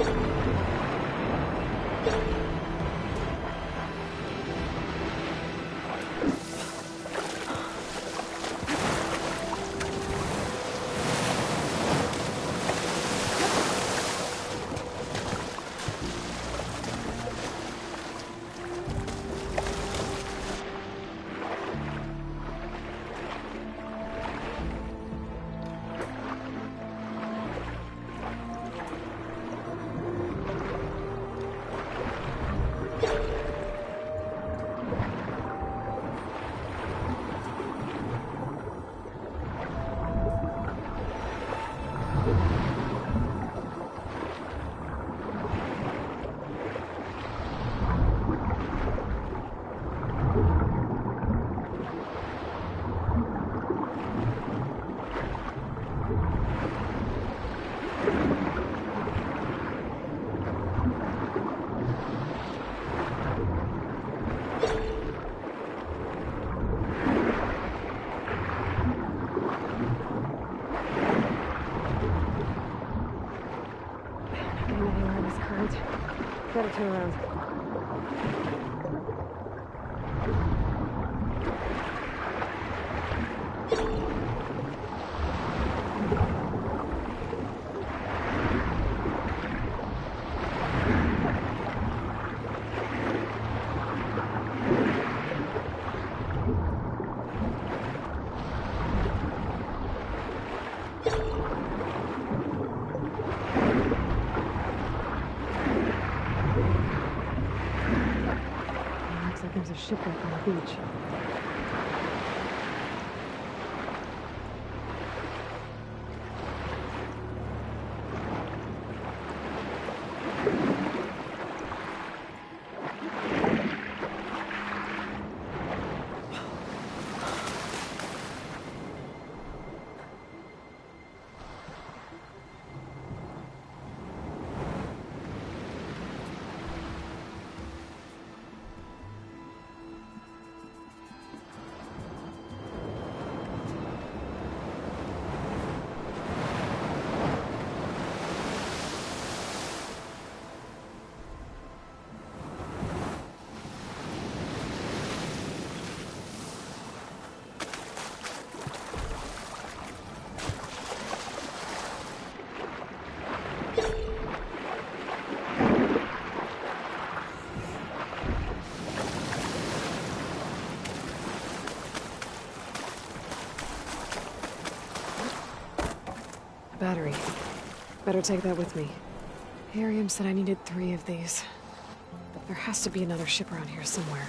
Gotta turn around. There's a shipwreck on the beach. Battery. Better take that with me. Ariam said I needed 3 of these. But there has to be another ship around here somewhere.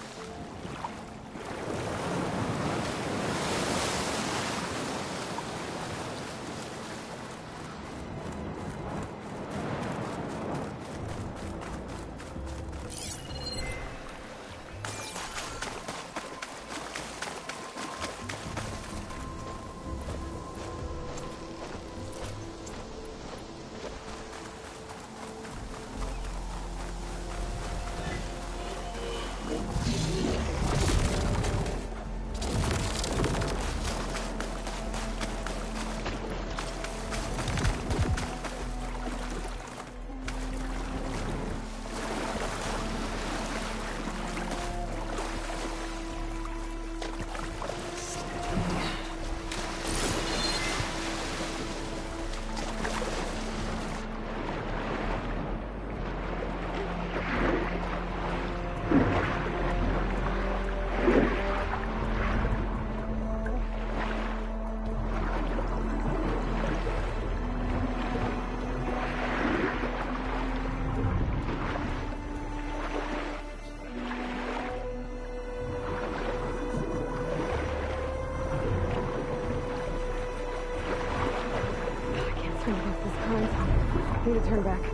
I need to turn back.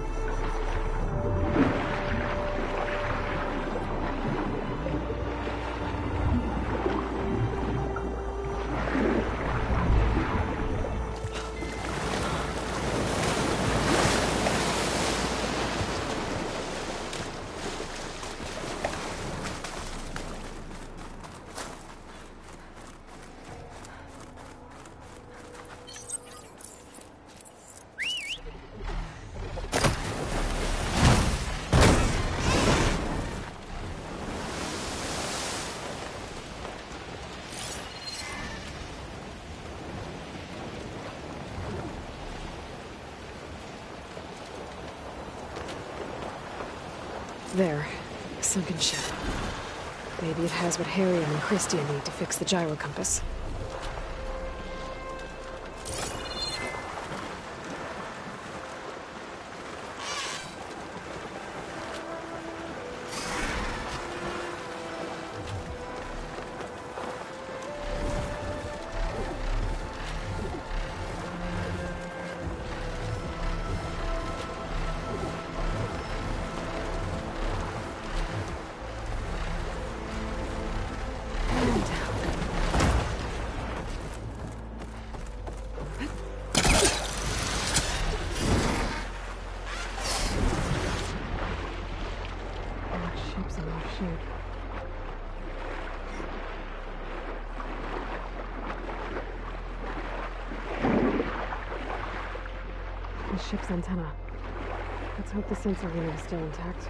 There. A sunken ship. Maybe it has what Harrium and Christia need to fix the gyro compass. The ship's antenna. Let's hope the sensor unit is still intact.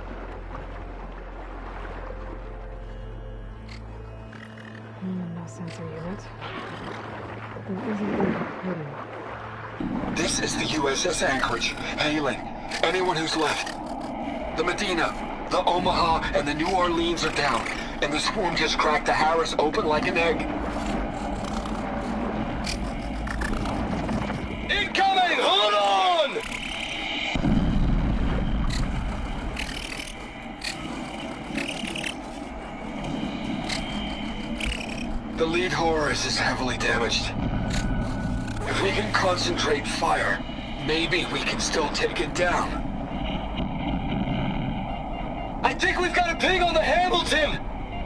No sensor unit. There isn't any recording. This is the USS Anchorage. Hailing. Anyone who's left. The Medina, the Omaha, and the New Orleans are down. And the swarm just cracked the Harris open like an egg. Incoming! Hold on! The lead Horus is heavily damaged. If we can concentrate fire, maybe we can still take it down. I think we've got a ping on the Hamilton!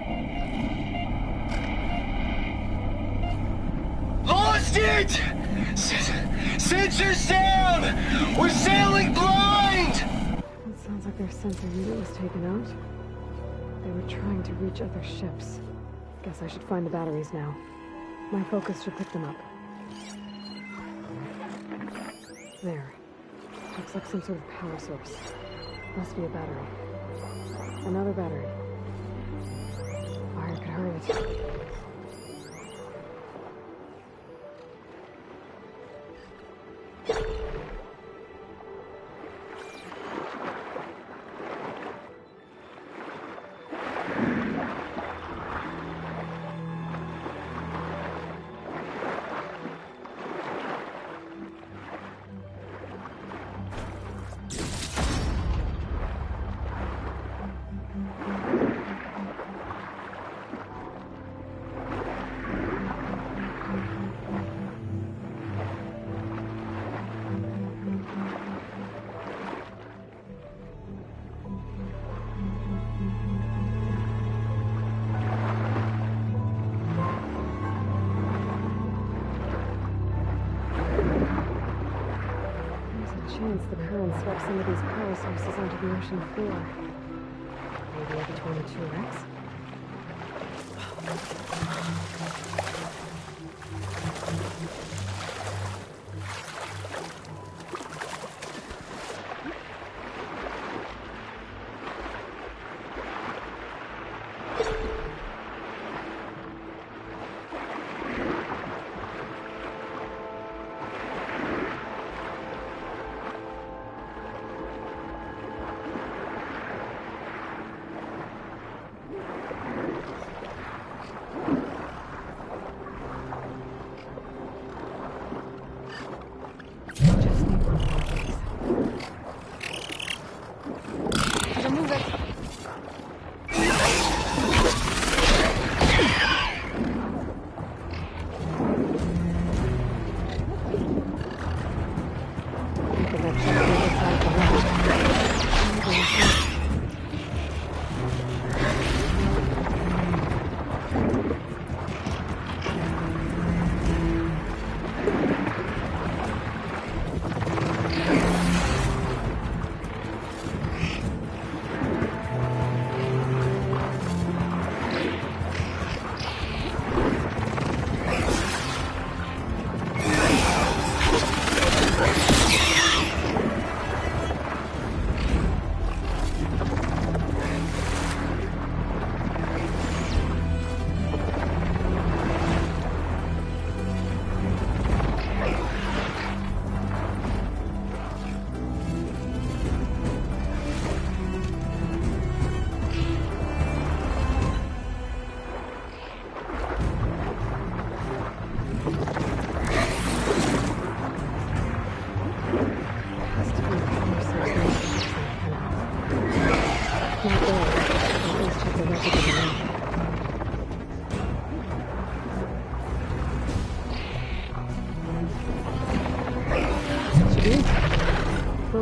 Lost it! Sensors down! We're sailing blind! It sounds like their sensor unit was taken out. They were trying to reach other ships. Guess I should find the batteries now. My focus should pick them up. There. Looks like some sort of power source. Must be a battery. Another battery. Fire could hurry it. Chance the current swept some of these power sources onto the ocean floor. Maybe between the two wrecks?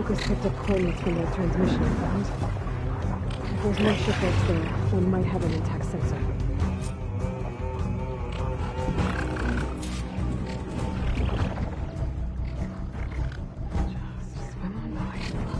focus picked up coordinates from that transmission I found. If there's more shipwrecks there, one might have an intact sensor. Just swim on by.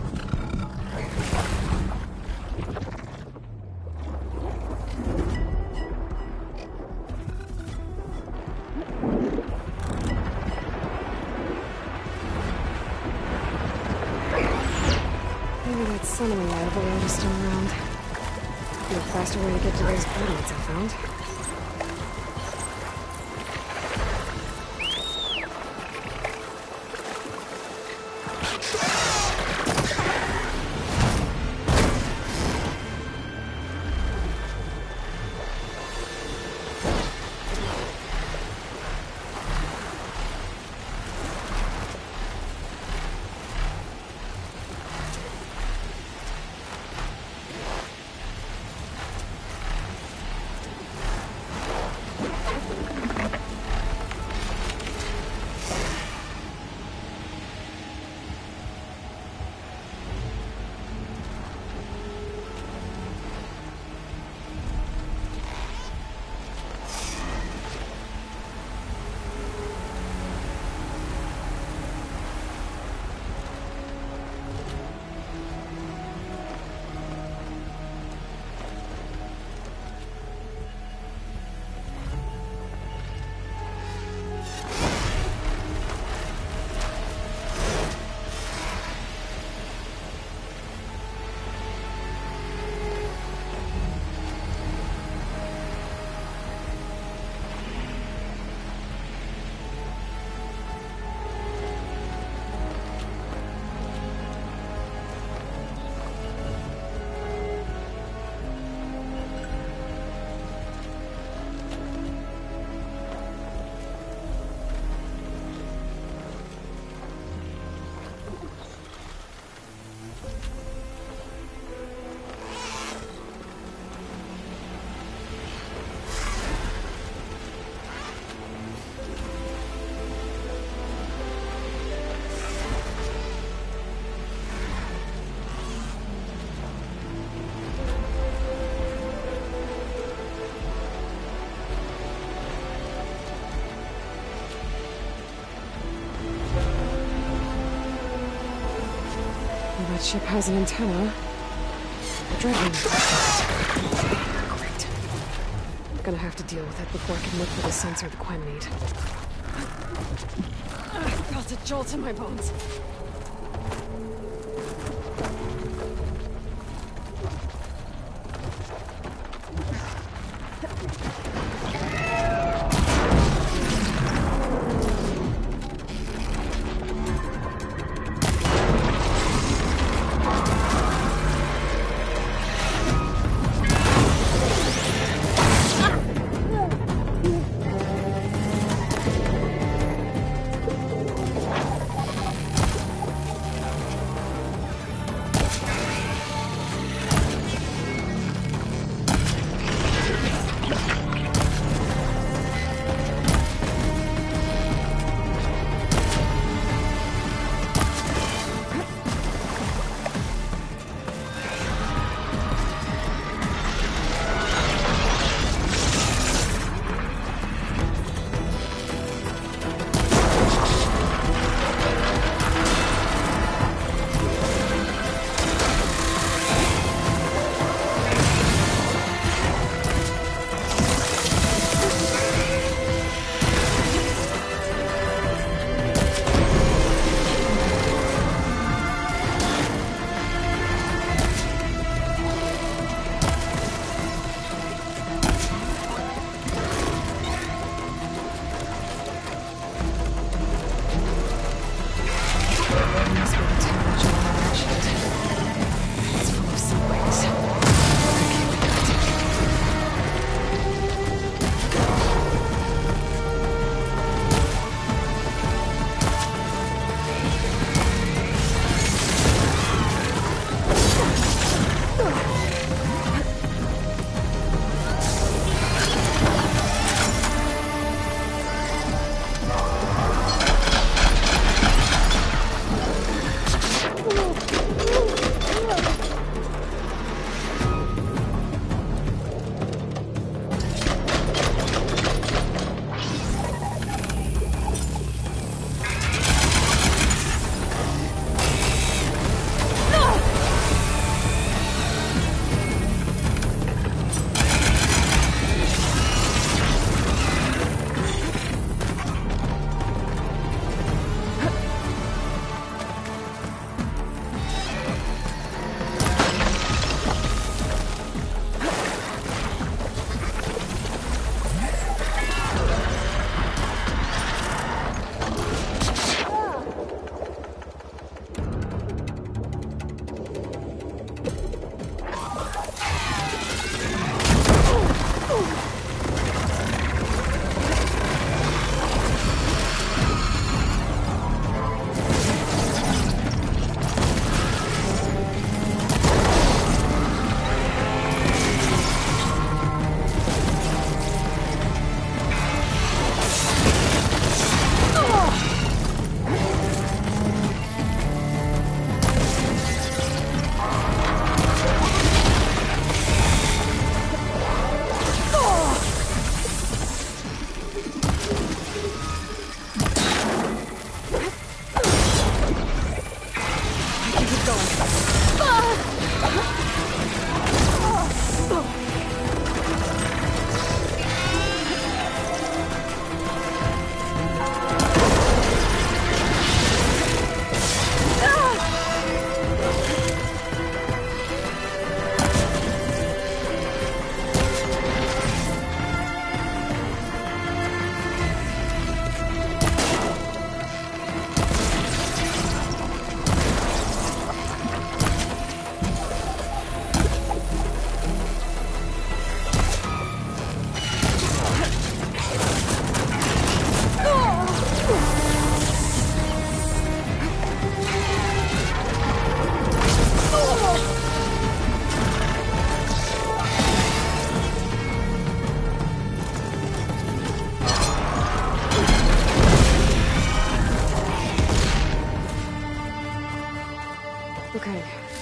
Maybe that semi-reliable road is still around. Be a faster way to get to those coordinates I found. That ship has an antenna. A dragon. Great. I'm gonna have to deal with it before I can look for the sensor the Quema need. I felt a jolt in my bones.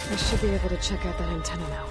I should be able to check out that antenna now.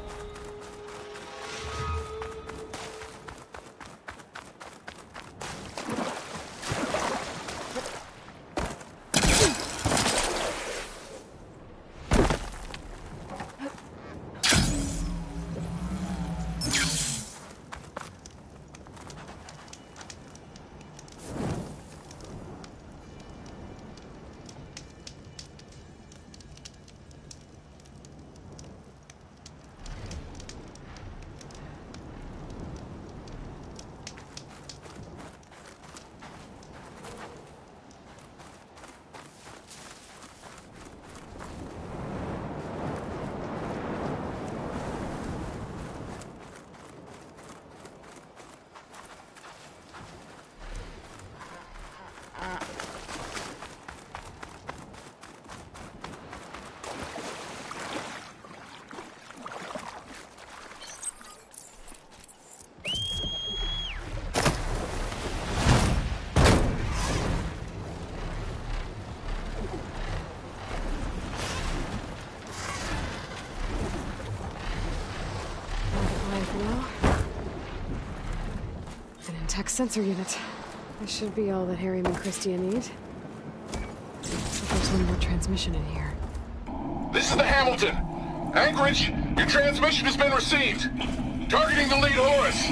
Tech sensor unit. This should be all that Harriman and Christia need. But there's one more transmission in here. This is the Hamilton. Anchorage, your transmission has been received. Targeting the lead Horus.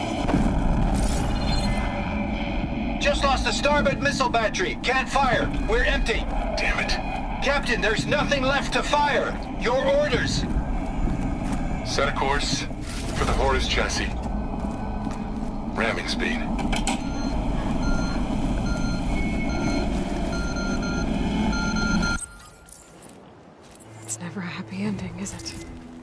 Just lost the starboard missile battery. Can't fire. We're empty. Damn it. Captain, there's nothing left to fire. Your orders. Set a course for the Horus chassis. Ramming speed. It's never a happy ending, is it?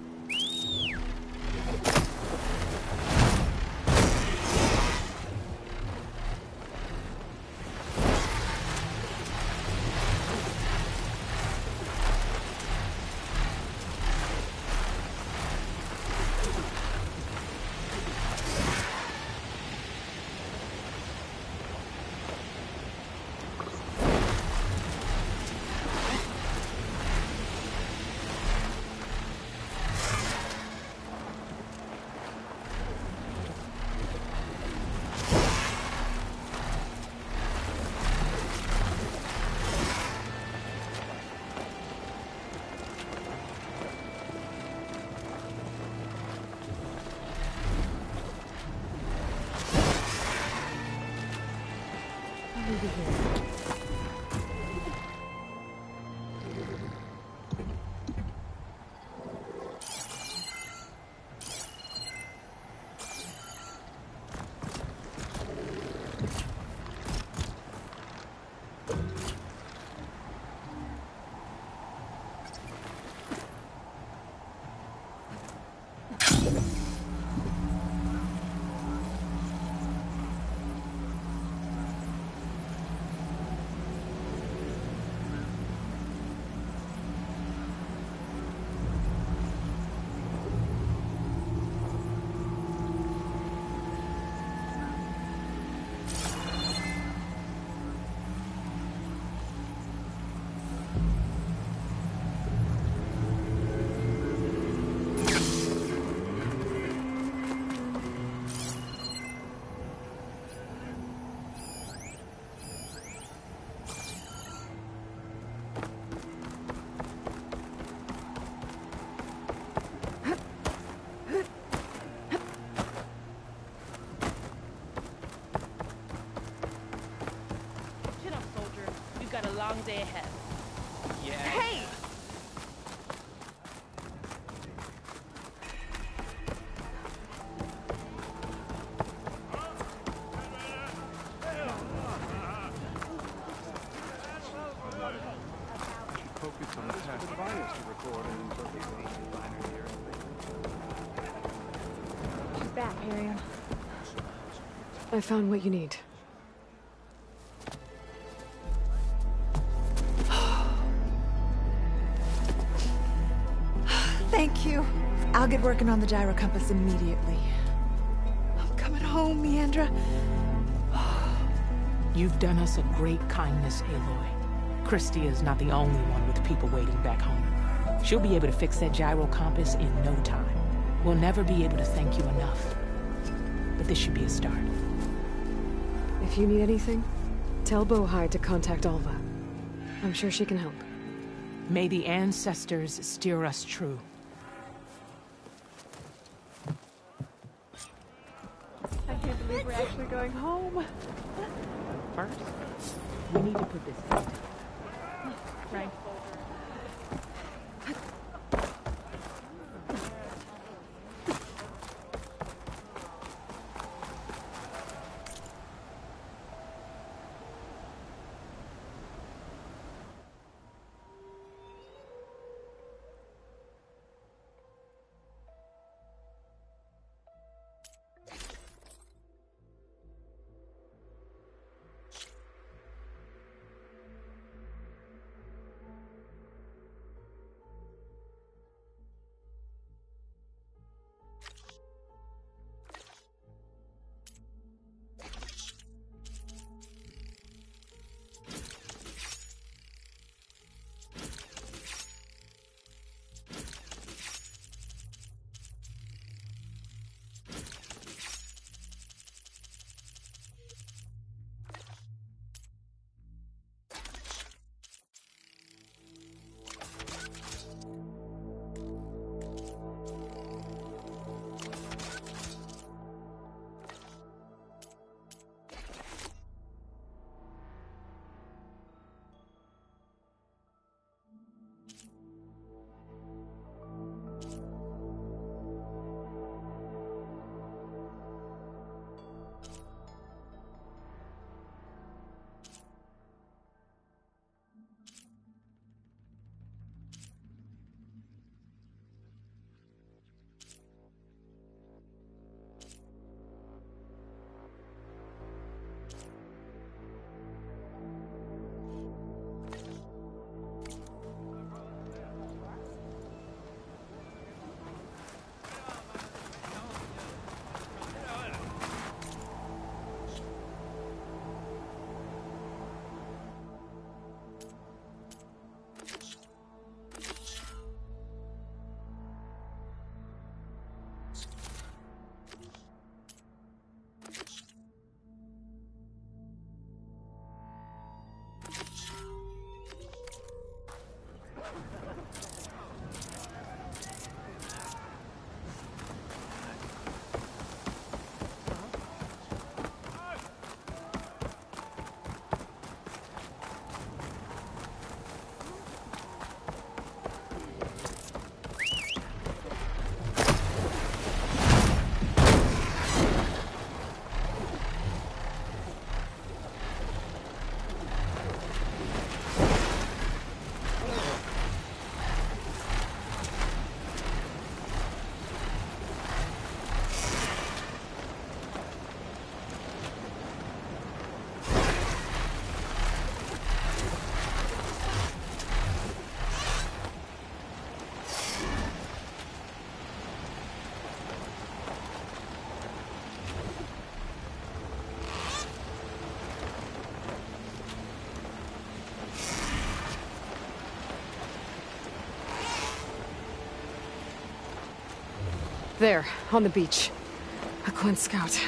Long day ahead. Yeah. Hey! Focus on the task. To record and interpret the ancient binary here. She's back, Harriman. I found what you need. Thank you. I'll get working on the gyro compass immediately. I'm coming home, Meandra. You've done us a great kindness, Aloy. Christia is not the only one with people waiting back home. She'll be able to fix that gyro compass in no time. We'll never be able to thank you enough. But this should be a start. If you need anything, tell Bohai to contact Alva. I'm sure she can help. May the ancestors steer us true. I can't believe we're actually going home. First, we need to put this in. Right. There, on the beach. A Quint scout.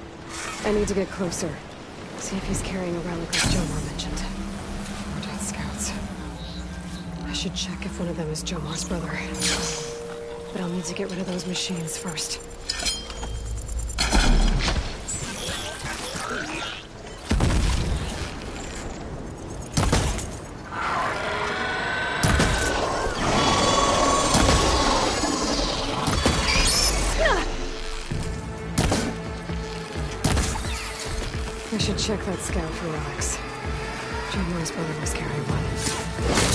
I need to get closer. See if he's carrying a relic like Jomar mentioned. More dead scouts. I should check if one of them is Jomar's brother. But I'll need to get rid of those machines first. I should check that scout for relics. Jomar's brother was carrying one.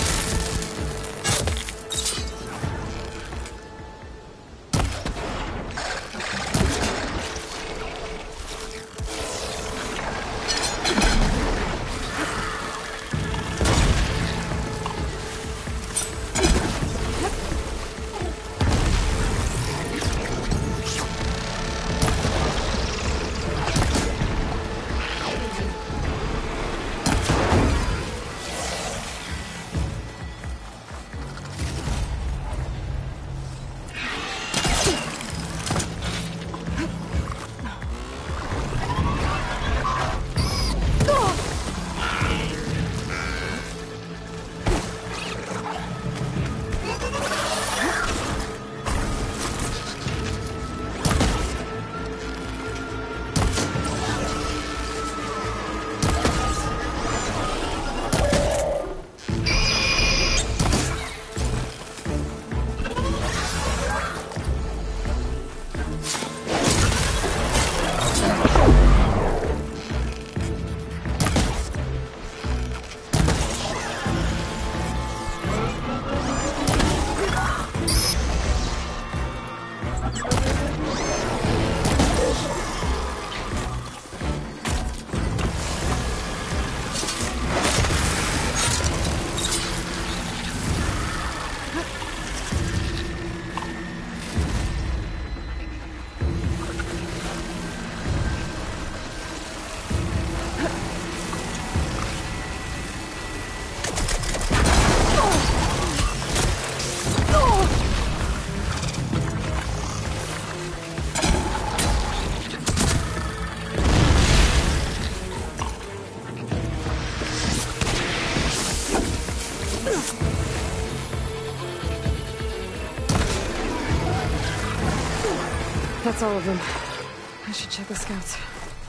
That's all of them. I should check the scouts.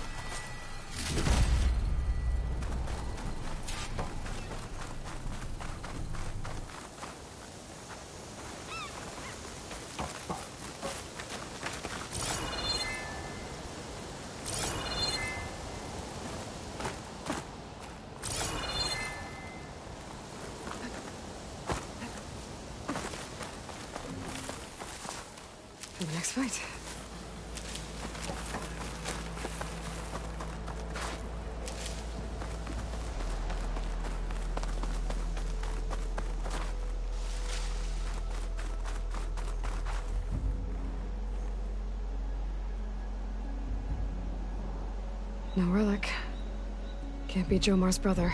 For the next fight. No relic. Can't be Jomar's brother.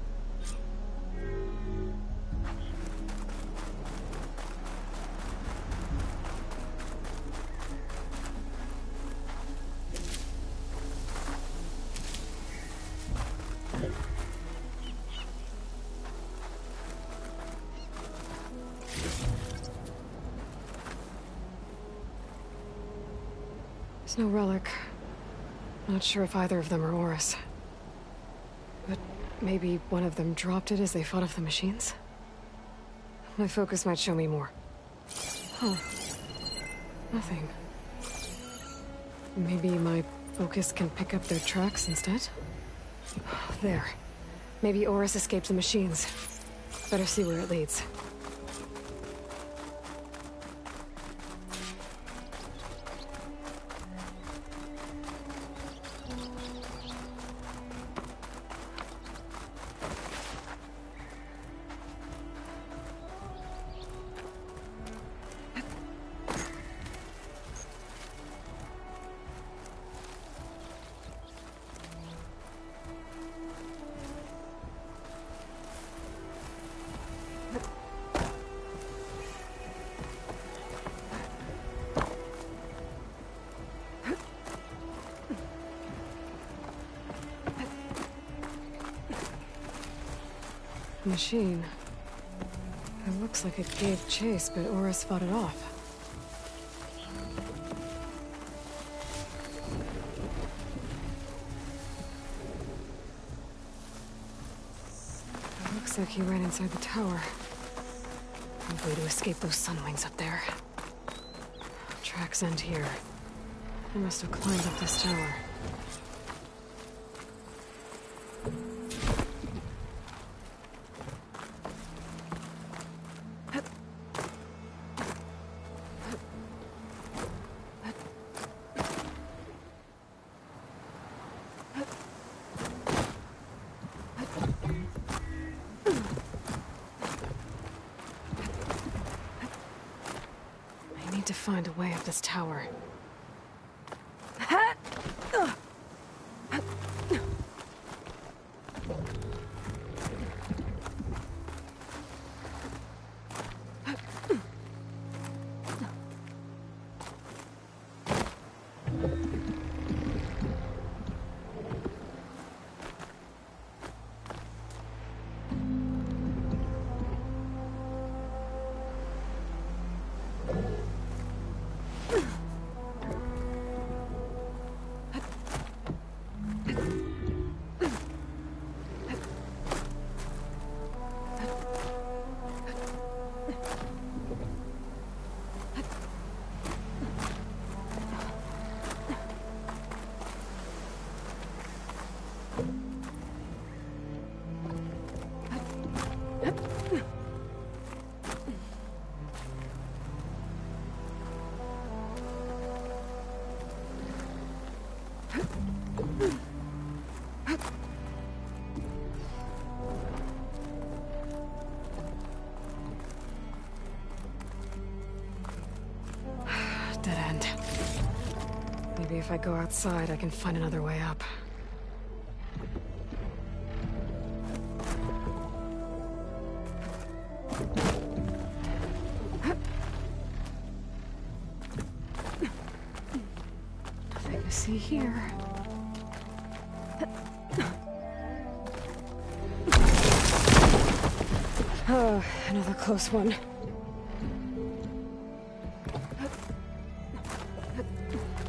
There's no relic. Not sure if either of them are Horus. But maybe one of them dropped it as they fought off the machines? My focus might show me more. Huh. Nothing. Maybe my focus can pick up their tracks instead? There. Maybe Horus escaped the machines. Better see where it leads. Machine. It looks like it gave chase, but Horus fought it off. It looks like he ran inside the tower. No way to escape those sunwings up there. Tracks end here. I must have climbed up this tower. To find a way up this tower. Dead end. Maybe if I go outside, I can find another way up. Nothing to see here. Oh, another close one.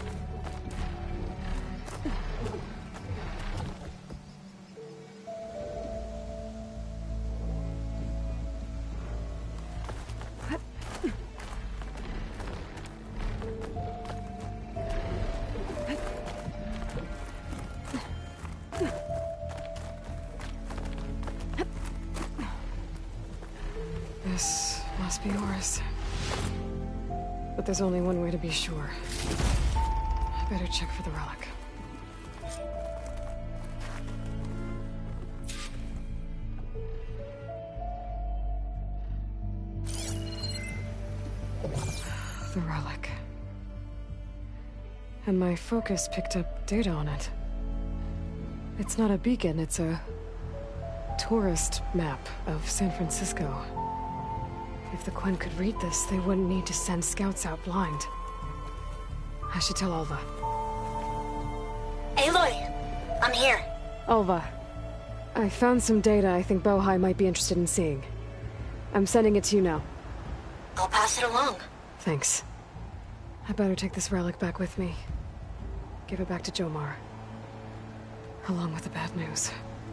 but there's only one way to be sure. I better check for the relic. The relic. And my focus picked up data on it. It's not a beacon, it's a tourist map of San Francisco. If the Quen could read this, they wouldn't need to send scouts out blind. I should tell Alva. Aloy! I'm here. Alva, I found some data I think Bohai might be interested in seeing. I'm sending it to you now. I'll pass it along. Thanks. I better take this relic back with me. Give it back to Jomar. Along with the bad news.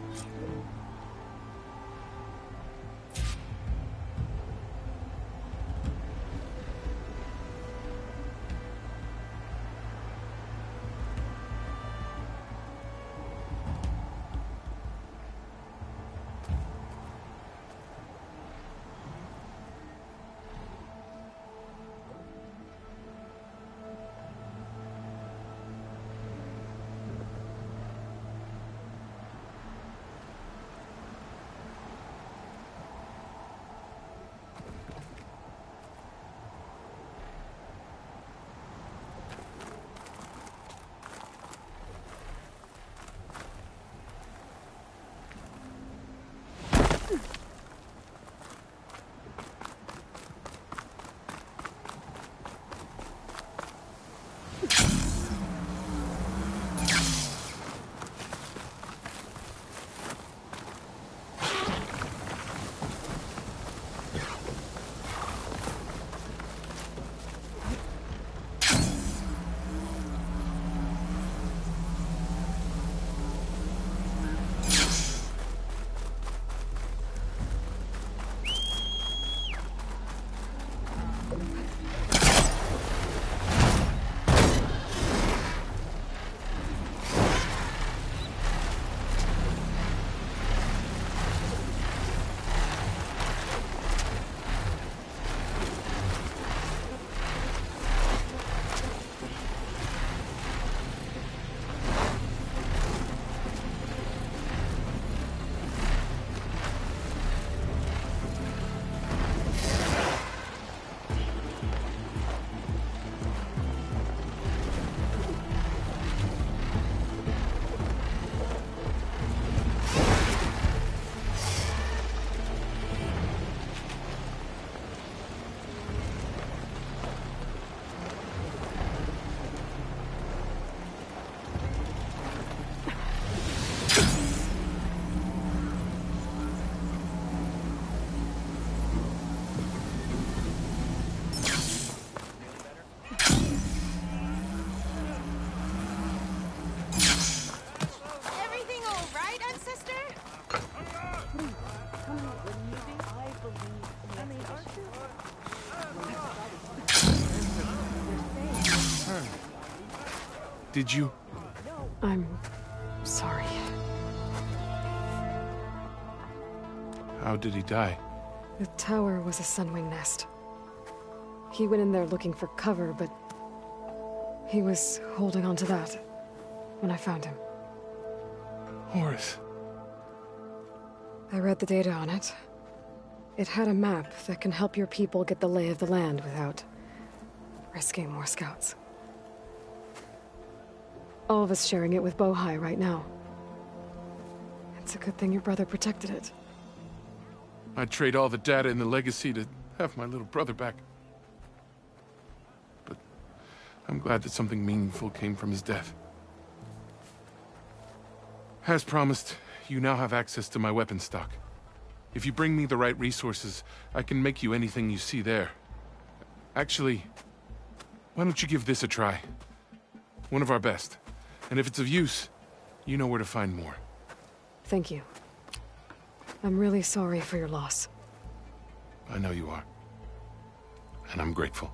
Did you? I'm sorry. How did he die? The tower was a Sunwing nest. He went in there looking for cover, but he was holding on to that when I found him. Horace. I read the data on it. It had a map that can help your people get the lay of the land without risking more scouts. All of us sharing it with Bohai right now. It's a good thing your brother protected it. I'd trade all the data in the legacy to have my little brother back. But I'm glad that something meaningful came from his death. As promised, you now have access to my weapon stock. If you bring me the right resources, I can make you anything you see there. Actually, why don't you give this a try? One of our best. And if it's of use, you know where to find more. Thank you. I'm really sorry for your loss. I know you are. And I'm grateful.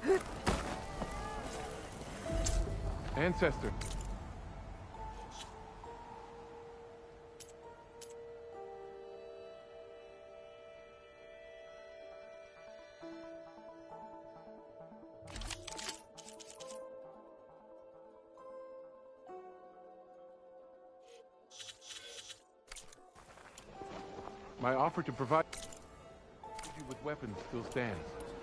Ancestor. My offer to provide you with weapons still stands.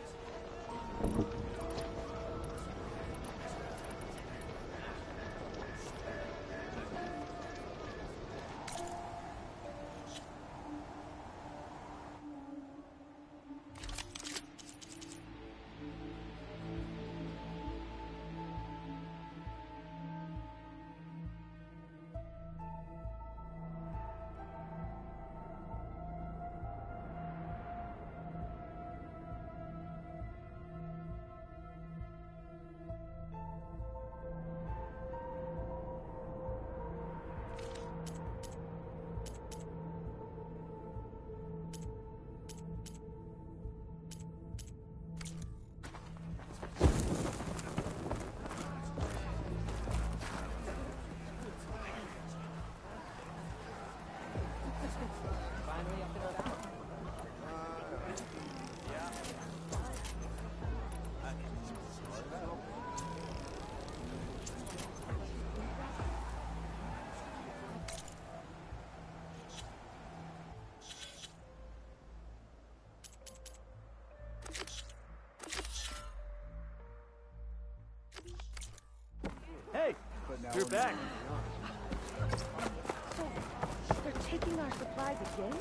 Hey, you're back. They're taking our supplies again?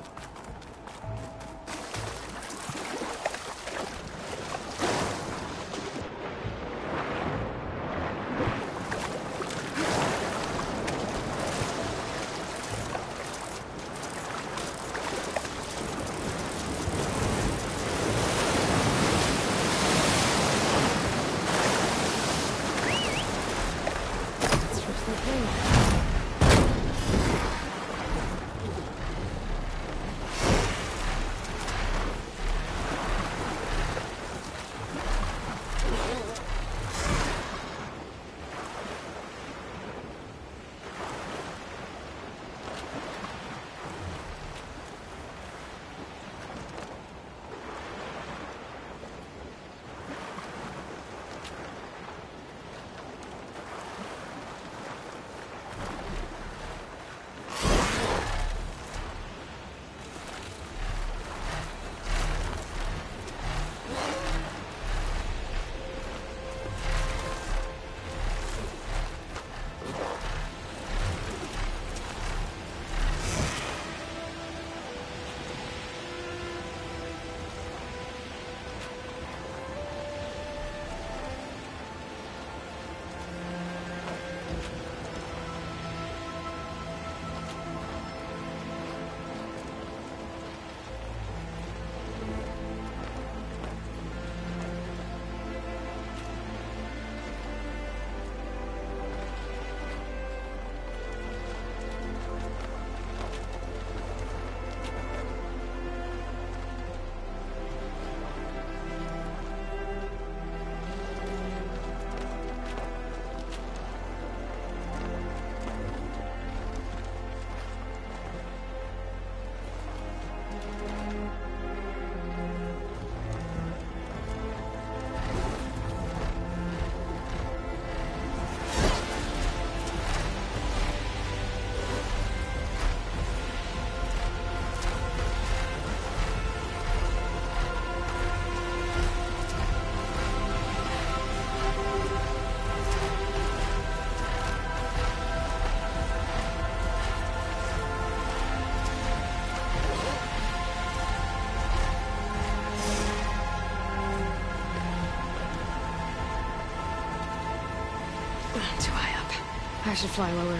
Too high up. I should fly lower.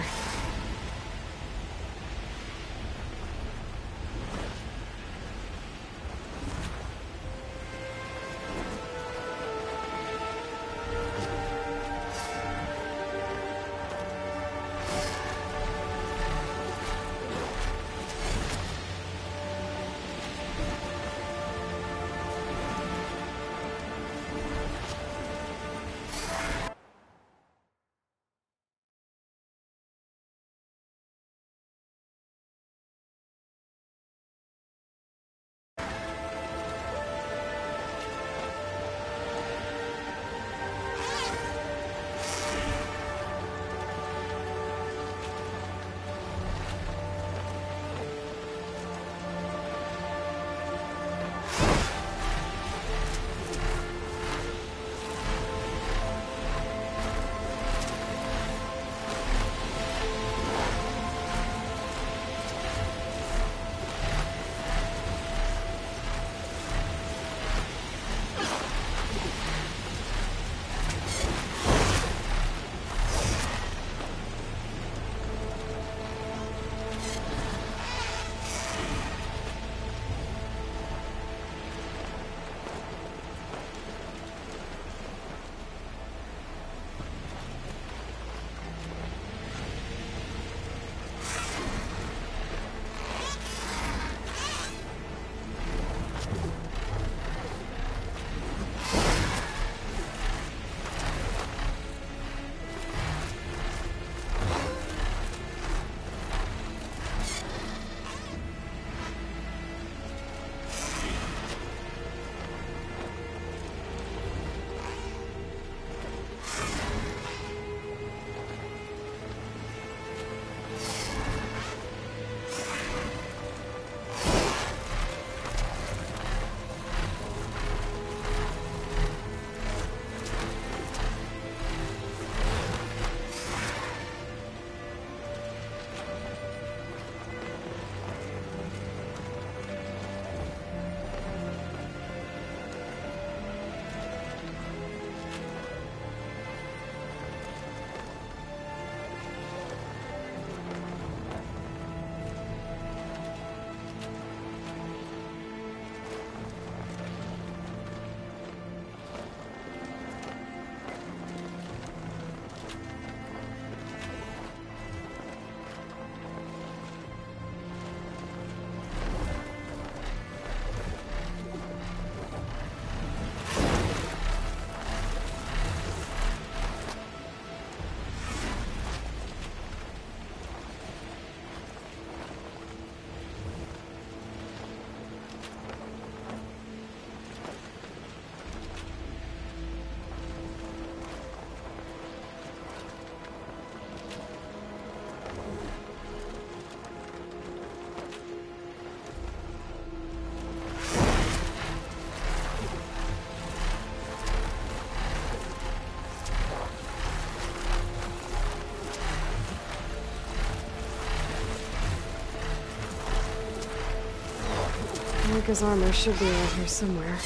Rika's armor should be around here somewhere.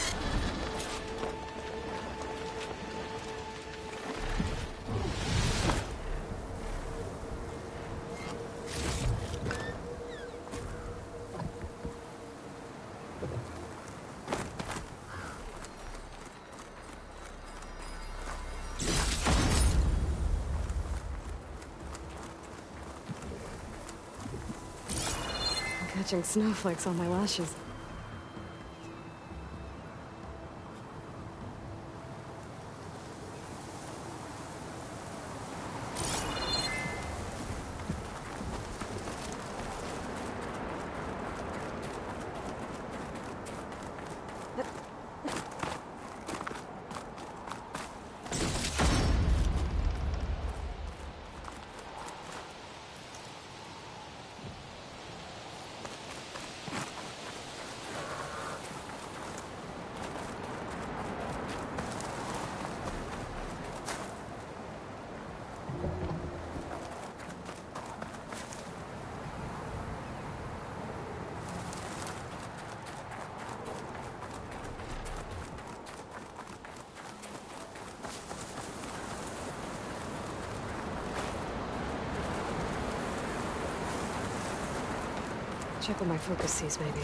Catching snowflakes on my lashes. Check what my focus sees, maybe.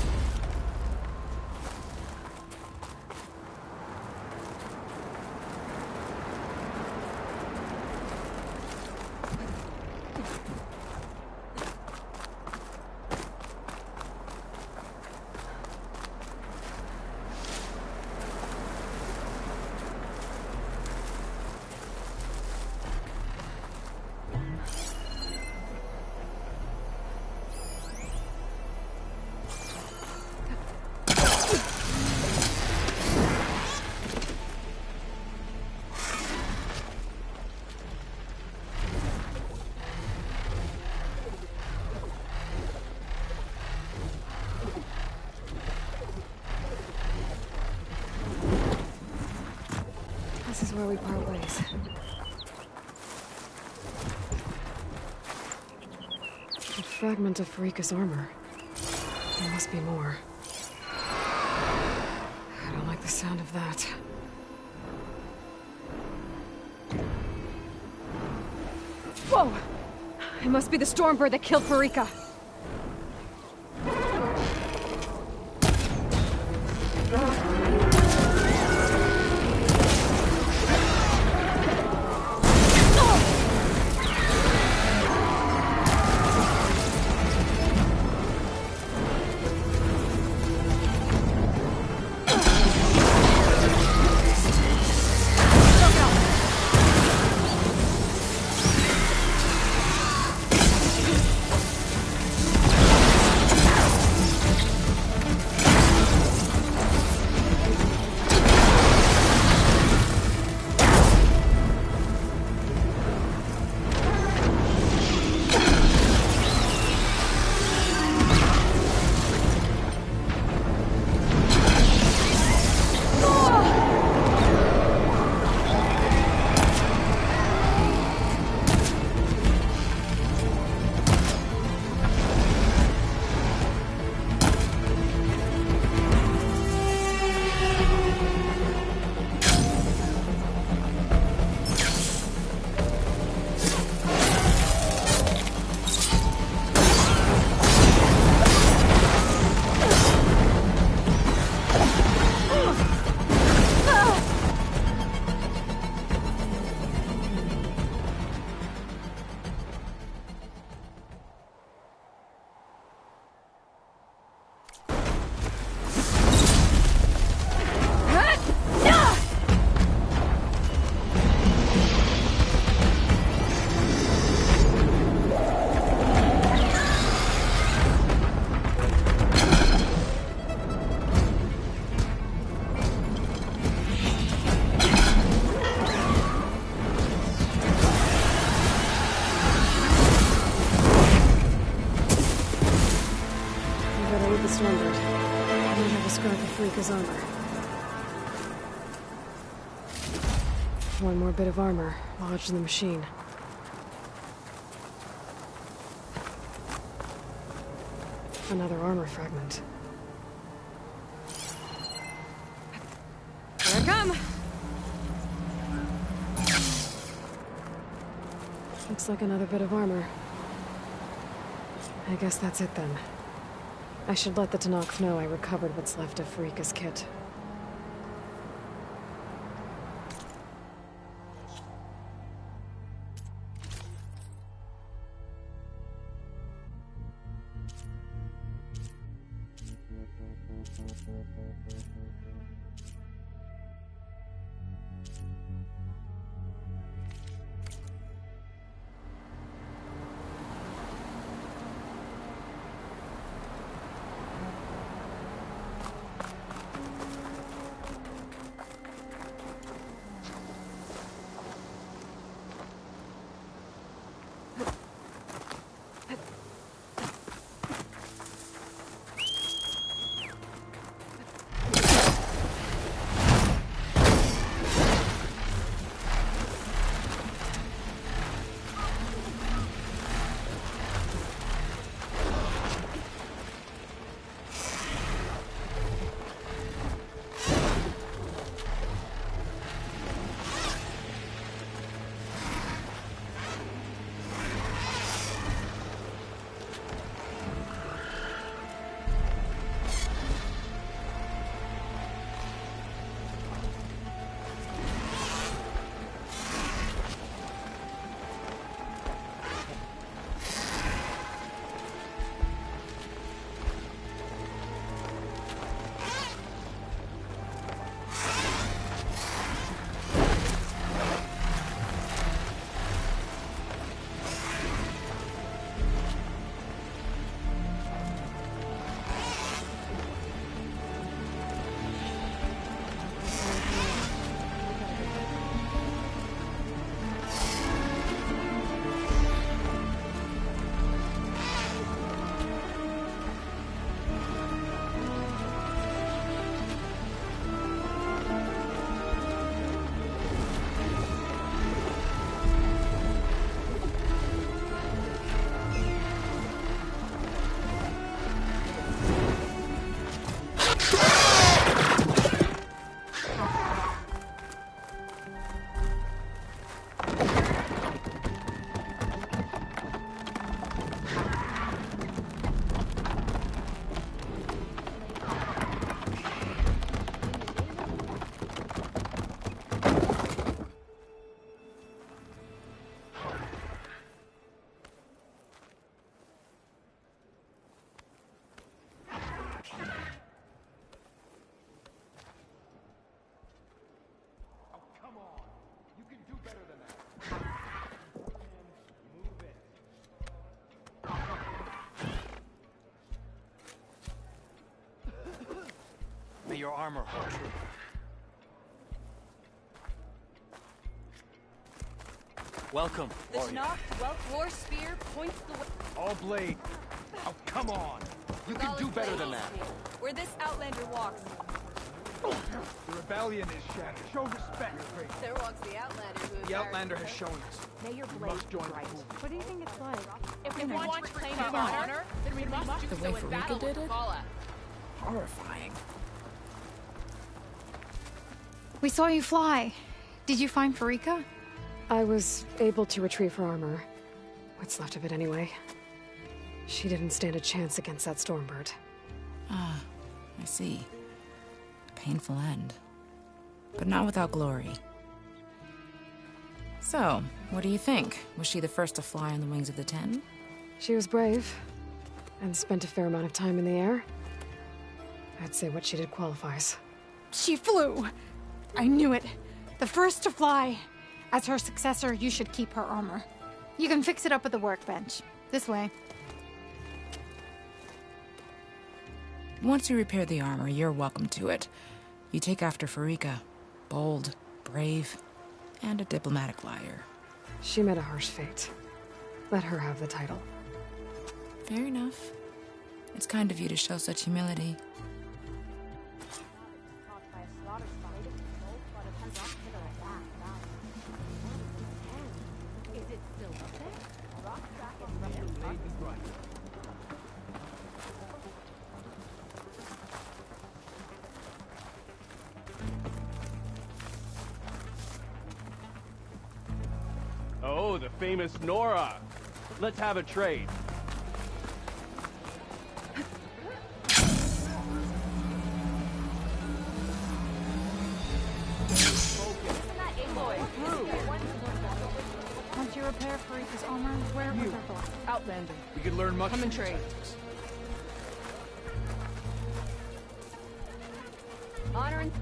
This is where we part ways. A fragment of Rika's armor. There must be more. I don't like the sound of that. Whoa! It must be the Stormbird that killed Farika. Stormbird. I might have a scrap of Rika's armor. One more bit of armor lodged in the machine. Another armor fragment. come! Looks like another bit of armor. I guess that's it then. I should let the Tenakth know I recovered what's left of Farika's kit. May your armor hold true. Welcome, The warrior. Tenakth war spear points the way. All blade. Oh, come on. You can do better than that. Where this outlander walks, The rebellion is shattered. Show respect, Grace. there walks the outlander who The Outlander has shown us. May your You blade must join the bright. movement. What do you think it's like? If we want to reclaim our honor, then we must do The so way in Farika battle did with it? Vala. Horrifying. We saw you fly. Did you find Farika? I was able to retrieve her armor. What's left of it anyway. She didn't stand a chance against that Stormbird. Ah, I see. A painful end. But not without glory. So, what do you think? Was she the first to fly on the wings of the Ten? She was brave, and spent a fair amount of time in the air. I'd say what she did qualifies. She flew! I knew it. The first to fly. As her successor, you should keep her armor. You can fix it up at the workbench. This way. Once you repair the armor, you're welcome to it. You take after Farika. Bold, brave, and a diplomatic liar. She met a harsh fate. Let her have the title. Fair enough. It's kind of you to show such humility. Oh, the famous Nora. Let's have a trade. Once you repair Farika's armor, where was her block? Outlander. We could learn much. Come and trade. Honor and...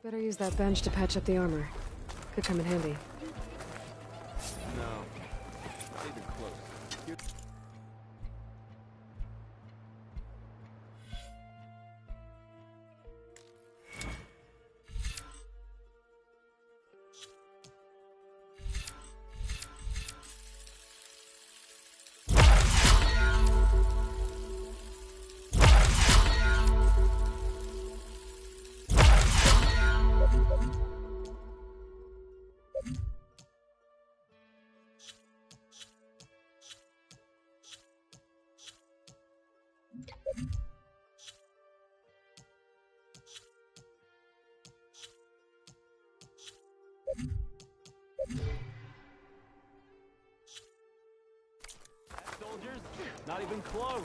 Better use that bench to patch up the armor. Could come in handy. No. Not even close. Soldiers, not even close.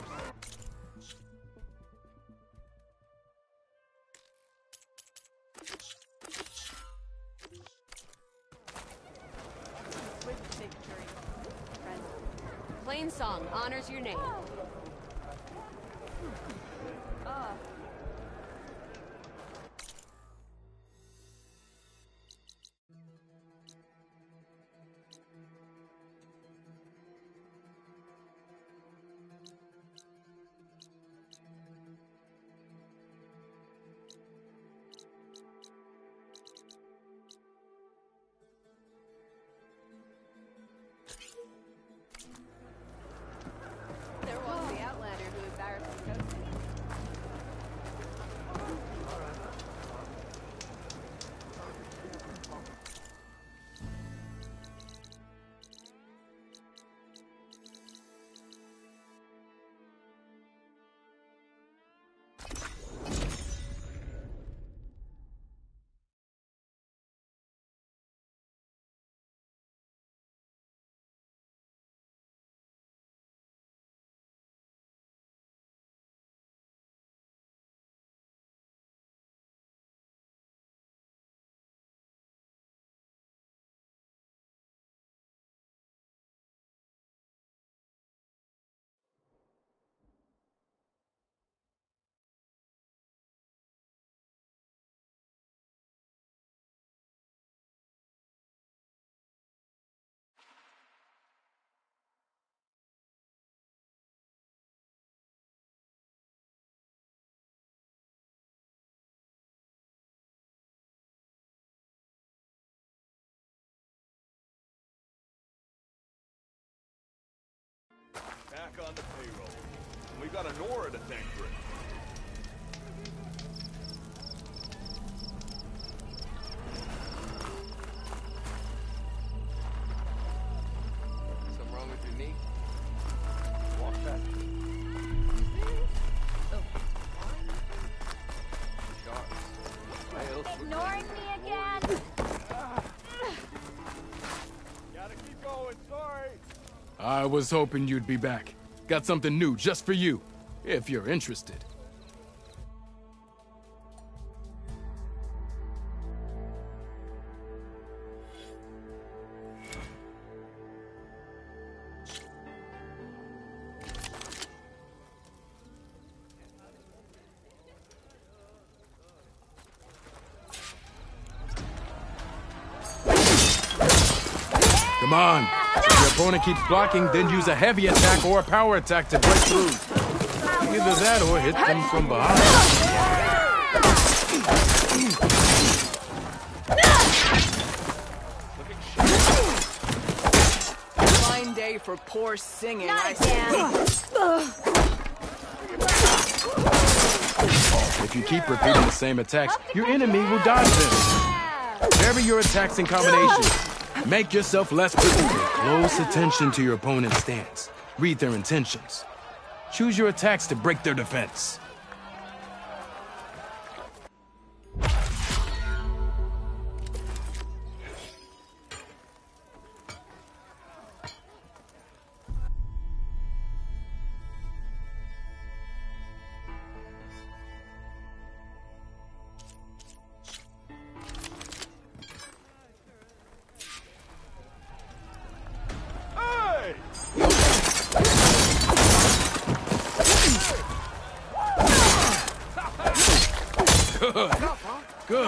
Plain song honors your name. There was the Outlander who embarrassed the coast. Back on the payroll. We got a Nora to thank for it. Something wrong with your knee? Walk back. Ignoring me again? Gotta keep going, sorry. I was hoping you'd be back. Got something new just for you, if you're interested. Come on. If your opponent keeps blocking, then use a heavy attack or a power attack to break through. Either that or hit them from behind. Fine day for poor singing, I If you keep repeating the same attacks, your enemy will dodge them. Vary your attacks in combination. Make yourself less critical. Pay close attention to your opponent's stance. Read their intentions. Choose your attacks to break their defense. Good. Good.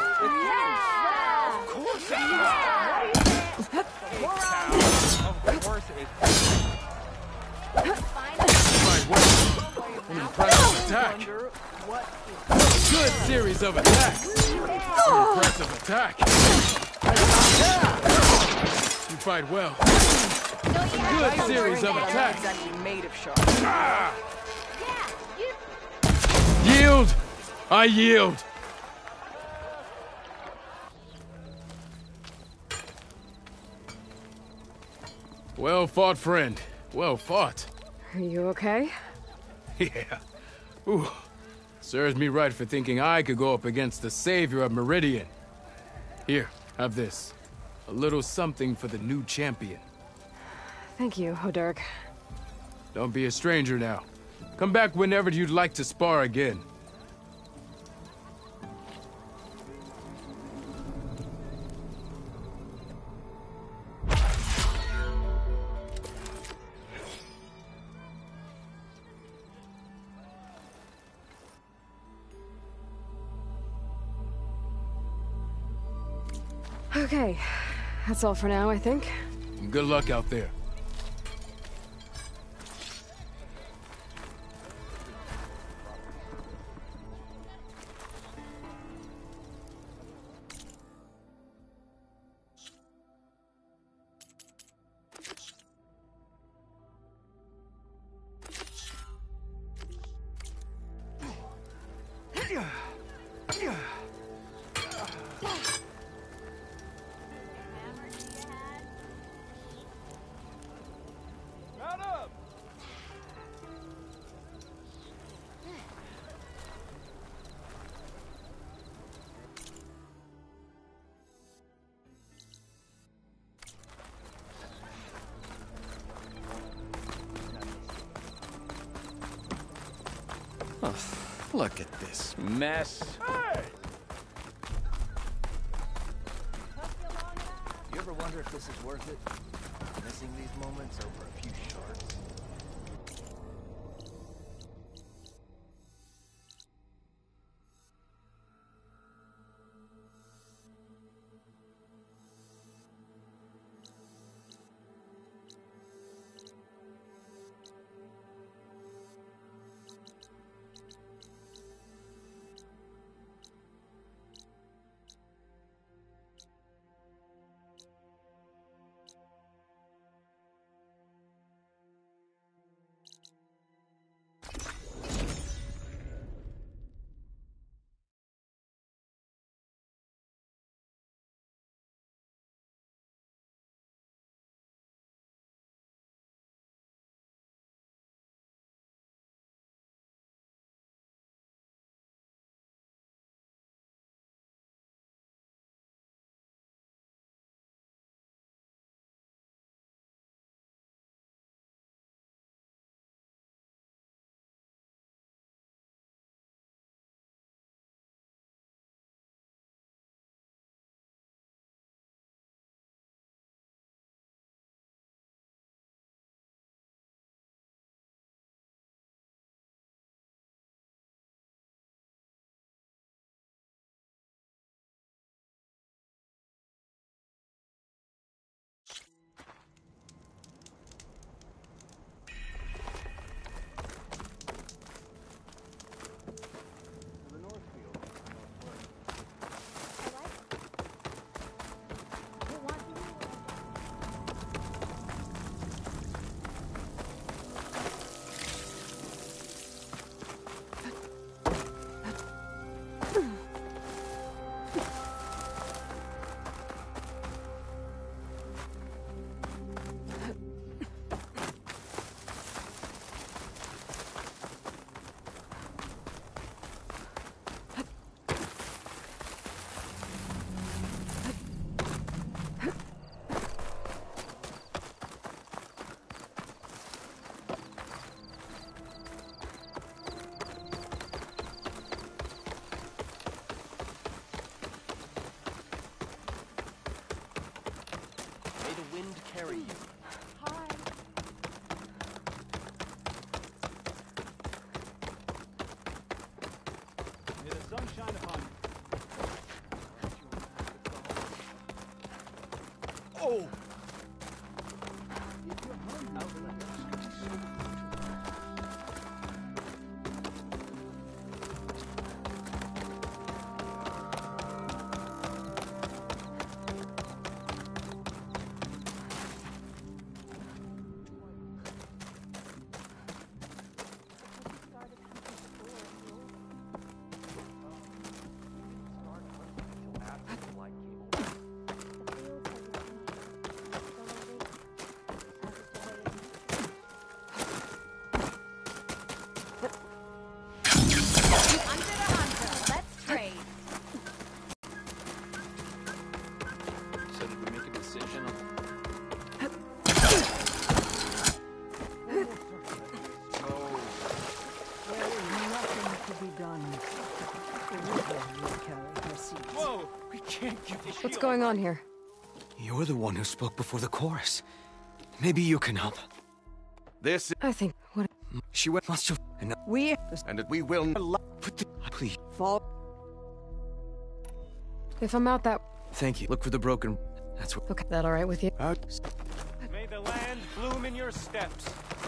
Of course it is. Of course it is. Right, well, an impressive attack. Good series of attacks. An impressive attack. You fight well. Good series of attacks. Made of sharp. Ah! Yield! I yield! Well fought, friend. Well fought. Are you okay? Yeah. Ooh. Serves me right for thinking I could go up against the savior of Meridian. Here, have this. A little something for the new champion. Thank you, Hodurk. Don't be a stranger now. Come back whenever you'd like to spar again. Okay, that's all for now, I think. Good luck out there. Oh, look at this mess. Hey! You ever wonder if this is worth it? Missing these moments over a few shards? Carry you. Hi. May the sun shine upon you. to be done. Erika will carry her seeds. Whoa! We can't give this What's going on here? You're the one who spoke before the chorus. Maybe you can help. This. I think what She went must have. And We we will put the. Please. fall. if I'm out that. Thank you. Look for the broken. That's what. Okay, that all right with you? May the land bloom in your steps.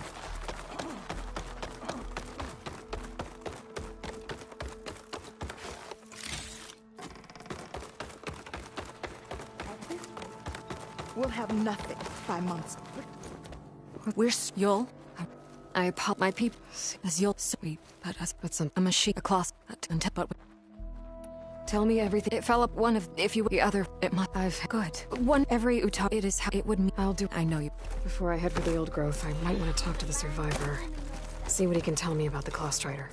We'll have nothing by months. You'll. I pop my people as you'll sweep, but as but some a machine a class but tell me everything. It fell up one of if you the other. It must I've good one every uta. It is how it would. I'll do. I know you. Before I head for the old growth, I might want to talk to the survivor, see what he can tell me about the Clawstrider.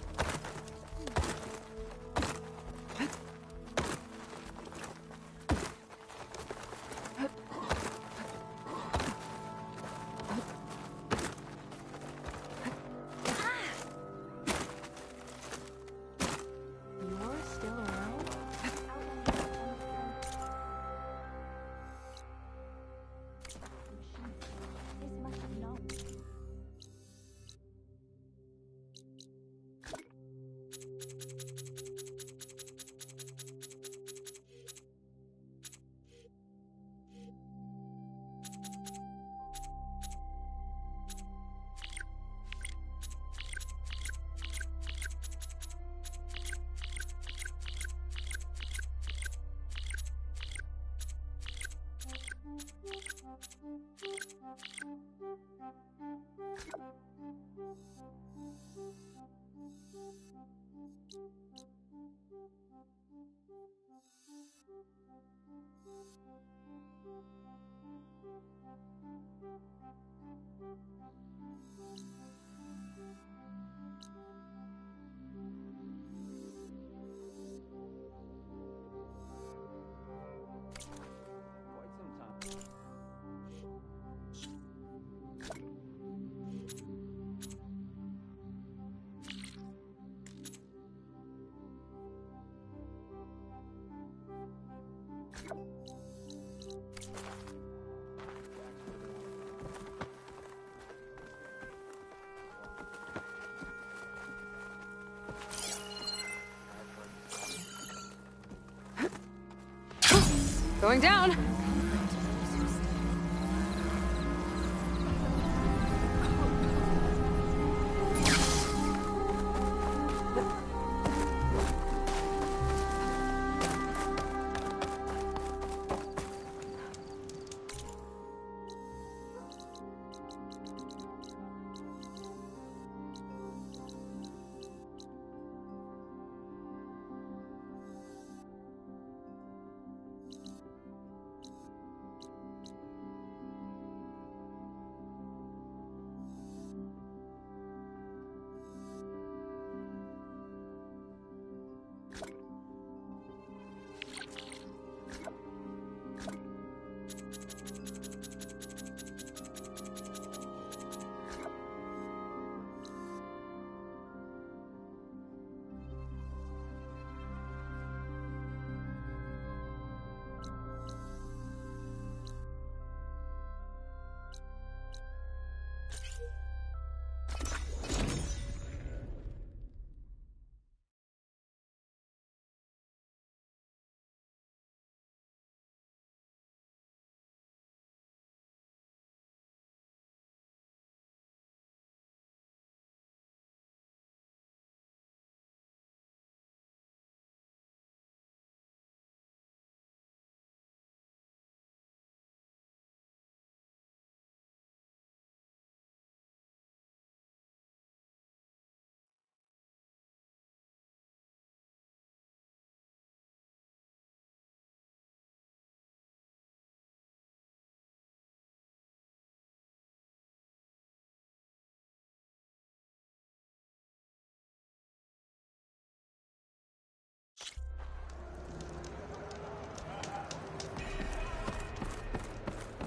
Going down.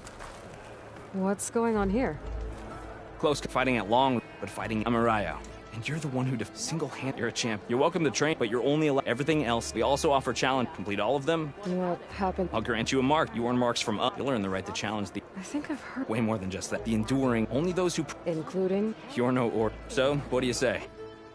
What's going on here? Close to fighting at Long, but fighting Amarillo. And you're the one who single-hand. You're a champ. You're welcome to train, but you're only allowed everything else. We also offer challenge. Complete all of them. What happened? I'll grant you a mark. You earn marks from us. You'll earn the right to challenge the... I think I've heard... Way more than just that. The enduring. Only those who... Including? You're no order. So, what do you say?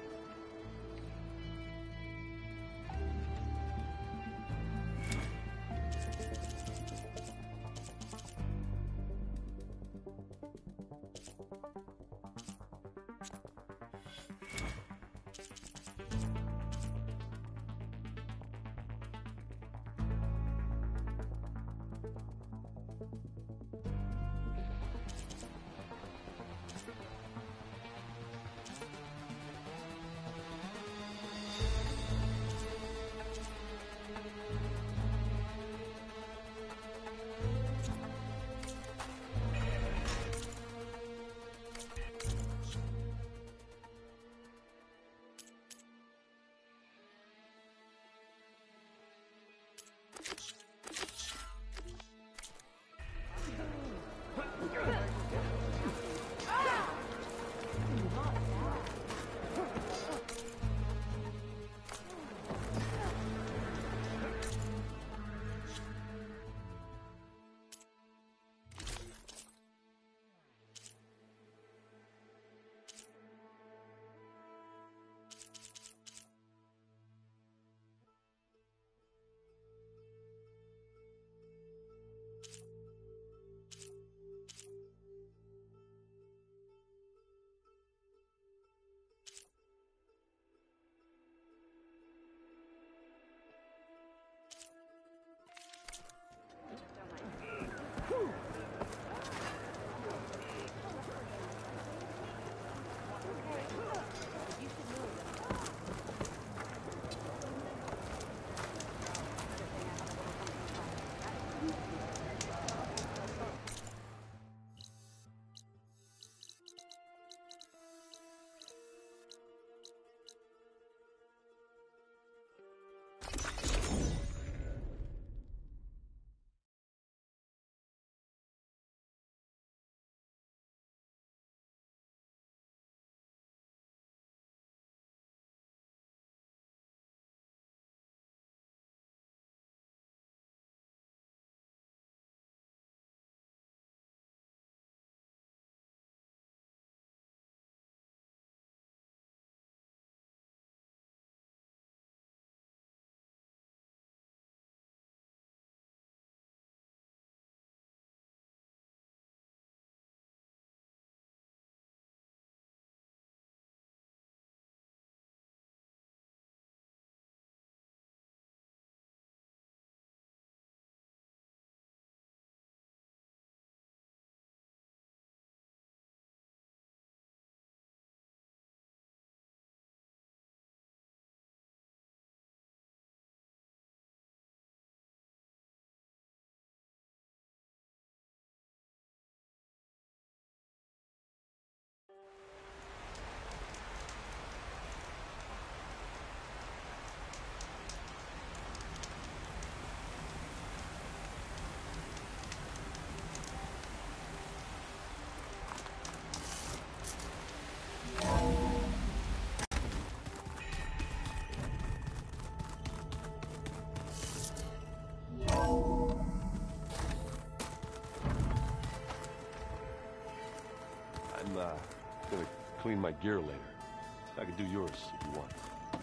Gonna clean my gear later. I can do yours if you want.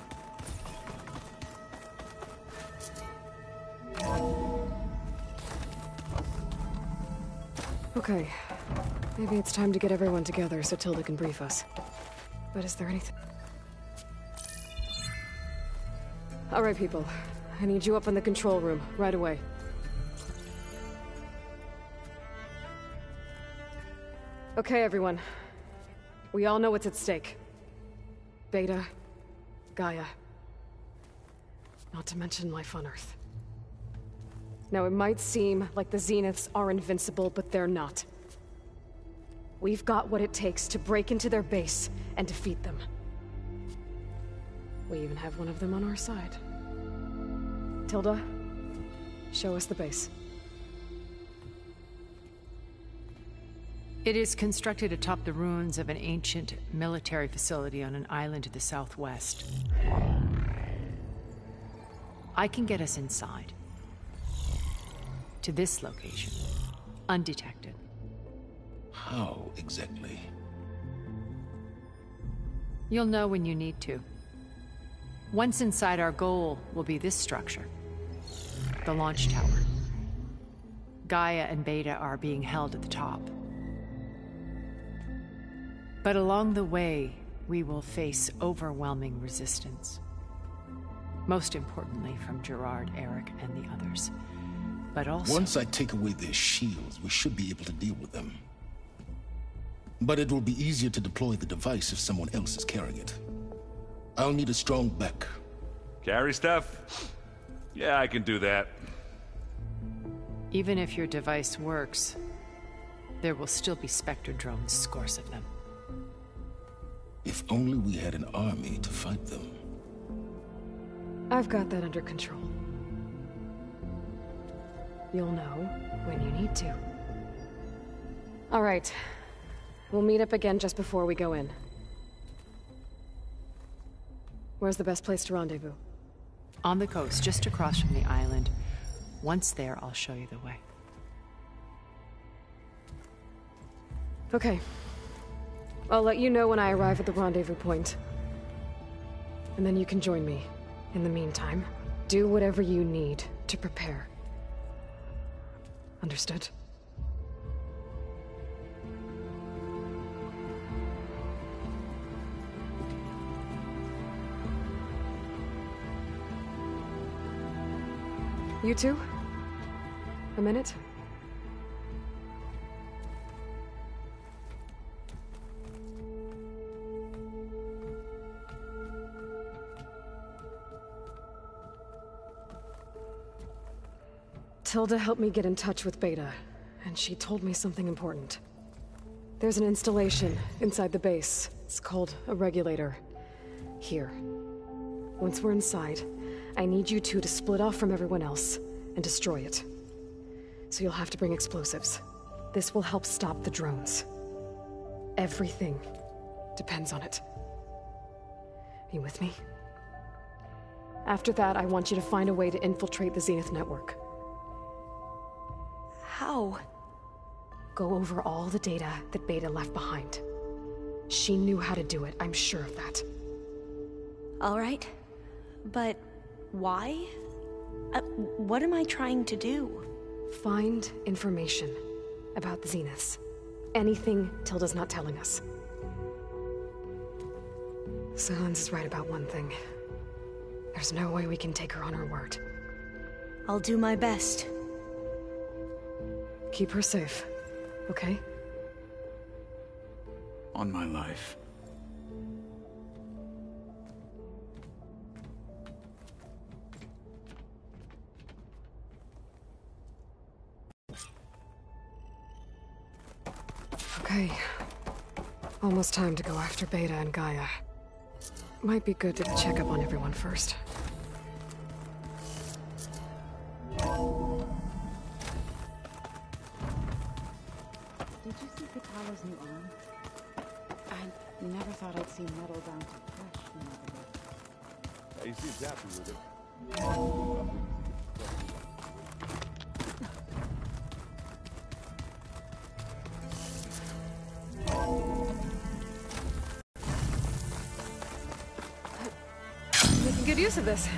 Okay. Maybe it's time to get everyone together so Tilda can brief us. But is there anything... All right, people. I need you up in the control room, right away. Okay, everyone. We all know what's at stake. Beta, Gaia. Not to mention life on Earth. Now, it might seem like the Zeniths are invincible, but they're not. We've got what it takes to break into their base and defeat them. We even have one of them on our side. Tilda, show us the base. It is constructed atop the ruins of an ancient military facility on an island to the southwest. I can get us inside. To this location. Undetected. How exactly? You'll know when you need to. Once inside, our goal will be this structure. The launch tower. Gaia and Beta are being held at the top. But along the way, we will face overwhelming resistance. Most importantly from Gerard, Eric, and the others. But also... Once I take away their shields, we should be able to deal with them. But it will be easier to deploy the device if someone else is carrying it. I'll need a strong back. Carry stuff? Yeah, I can do that. Even if your device works, there will still be Spectre drones, scores of them. If only we had an army to fight them. I've got that under control. You'll know when you need to. All right. We'll meet up again just before we go in. Where's the best place to rendezvous? On the coast, just across from the island. Once there, I'll show you the way. Okay. I'll let you know when I arrive at the rendezvous point. And then you can join me. In the meantime, do whatever you need to prepare. Understood? You two? A minute? Tilda helped me get in touch with Beta, and she told me something important. There's an installation inside the base. It's called a regulator. Here. Once we're inside, I need you two to split off from everyone else and destroy it. So you'll have to bring explosives. This will help stop the drones. Everything depends on it. You with me? After that, I want you to find a way to infiltrate the Zenith network. How? Go over all the data that Beta left behind. She knew how to do it, I'm sure of that. All right. But why? What am I trying to do? Find information about the Zeniths. Anything Tilda's not telling us. Sylens is right about one thing. There's no way we can take her on her word. I'll do my best. Keep her safe, okay? On my life. Okay. Almost time to go after Beta and Gaia. Might be good to check up on everyone first. Did you see Katala's new arm? I never thought I'd see metal down to flesh in He seems happy with it. Making good use of this.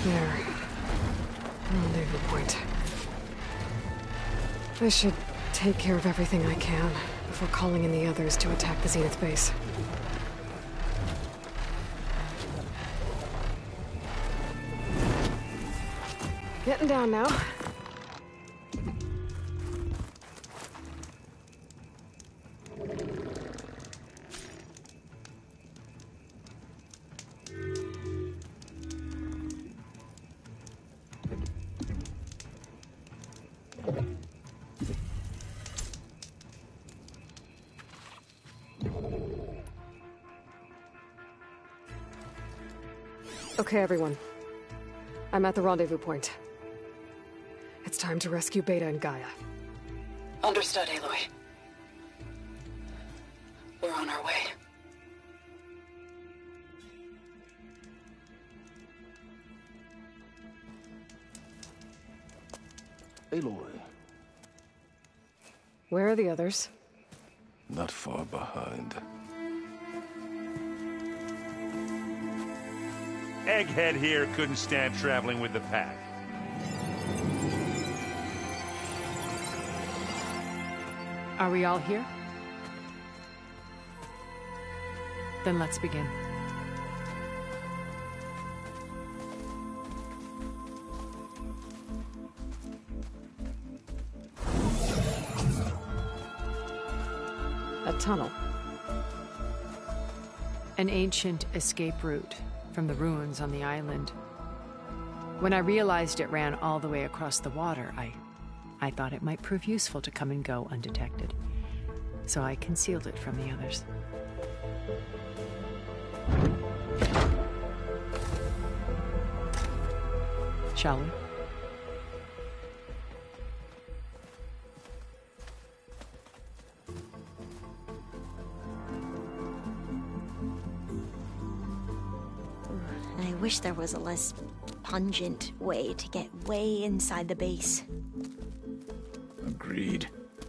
There. Rendezvous point. I should take care of everything I can before calling in the others to attack the Zenith base. Getting down now. Okay, everyone. I'm at the rendezvous point. It's time to rescue Beta and Gaia. Understood, Aloy. We're on our way. Aloy, Where are the others? not far behind. Egghead here couldn't stand traveling with the pack. Are we all here? Then let's begin. A tunnel. An ancient escape route from the ruins on the island. When I realized it ran all the way across the water, I thought it might prove useful to come and go undetected. So I concealed it from the others. Shall we? I wish there was a less pungent way to get way inside the base. Agreed.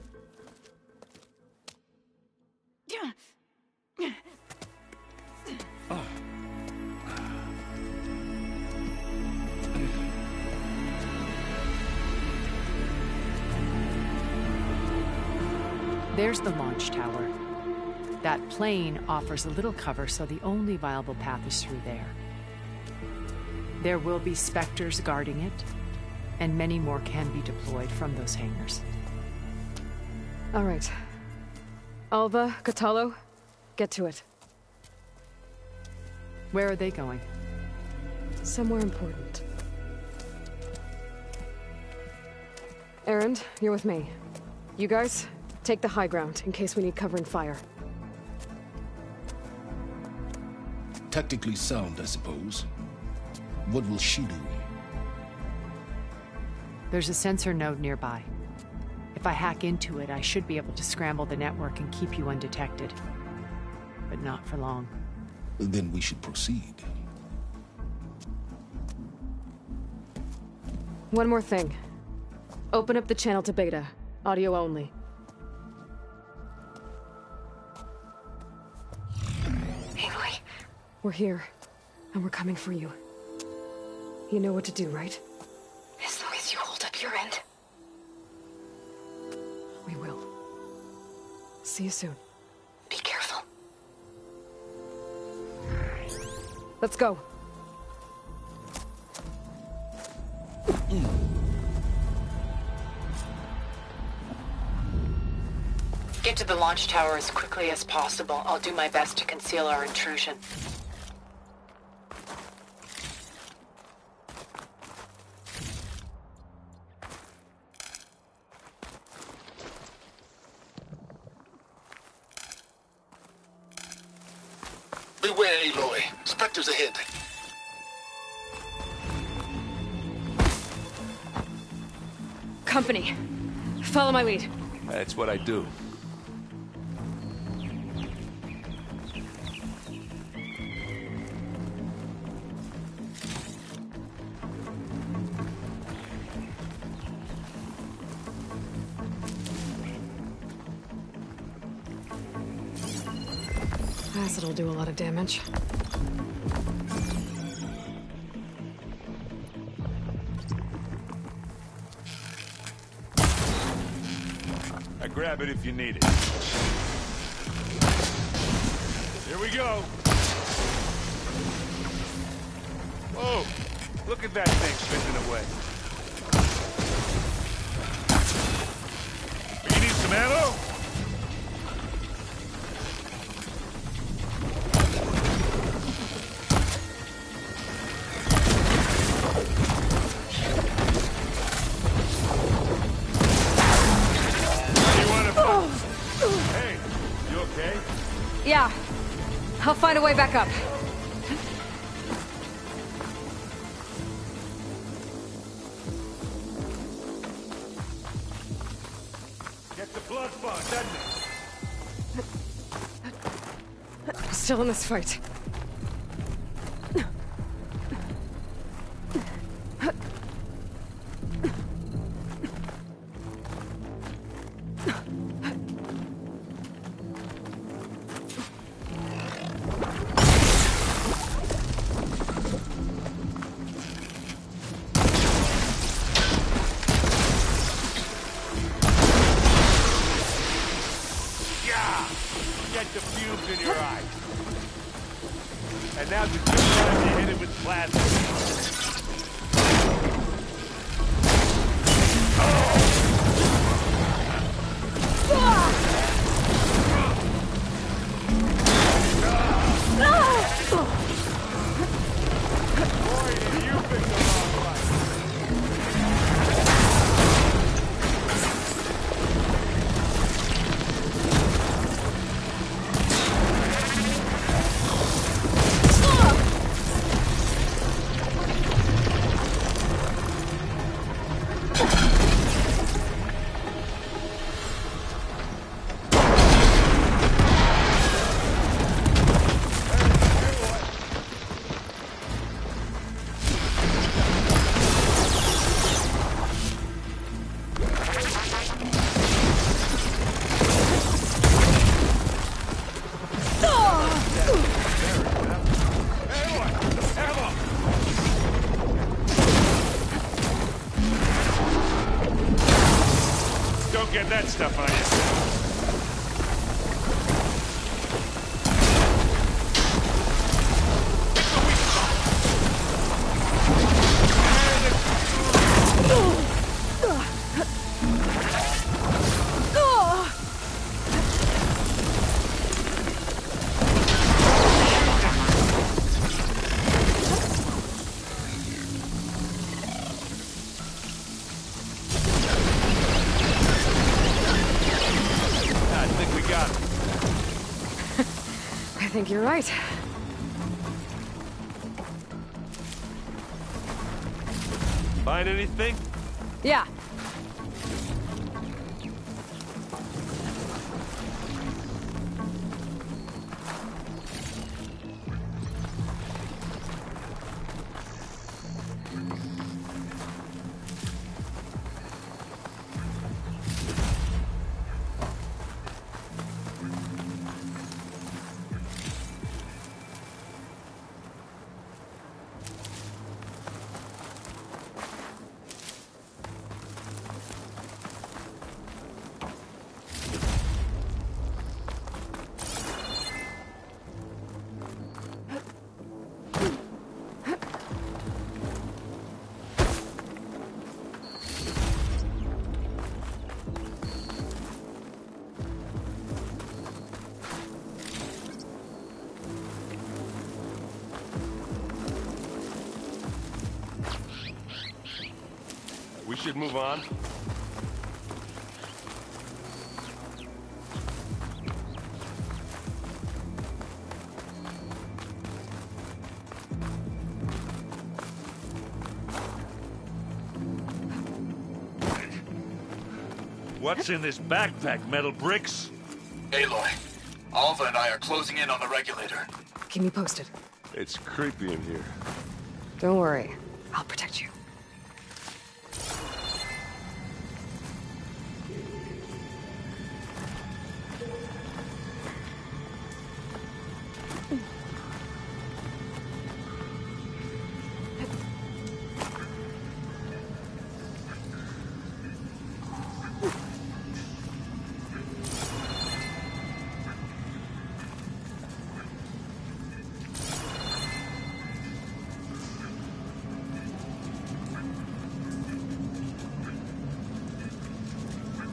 There's the launch tower. That plane offers a little cover, so the only viable path is through there. There will be Spectres guarding it, and many more can be deployed from those hangars. All right. Alva, Kotallo, get to it. Where are they going? Somewhere important. Erend, you're with me. You guys, take the high ground in case we need covering fire. Tactically sound, I suppose. What will she do? There's a sensor node nearby. If I hack into it, I should be able to scramble the network and keep you undetected. But not for long. Then we should proceed. One more thing. Open up the channel to Beta. Audio only. Aloy. We're here, and we're coming for you. You know what to do, right? As long as you hold up your end. We will. See you soon. Be careful. Let's go. Get to the launch tower as quickly as possible. I'll do my best to conceal our intrusion. Beware, Aloy. Spectres ahead. Company. Follow my lead. That's what I do. Acid'll do a lot of damage. Grab it if you need it. Here we go. Oh, look at that thing fizzing away. You need some ammo? Hey, you okay? Yeah. I'll find a way back up. Get the blood spot, doesn't it? Still in this fight. Get the fumes in your eyes. And now's a good time to hit it with plasma. Don't get that stuff on I think you're right. Find anything? Yeah. We should move on. What's in this backpack, metal bricks? Aloy, Alva and I are closing in on the regulator. Keep me posted. It's creepy in here. Don't worry. I'll protect you.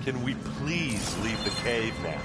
Can we please leave the cave now?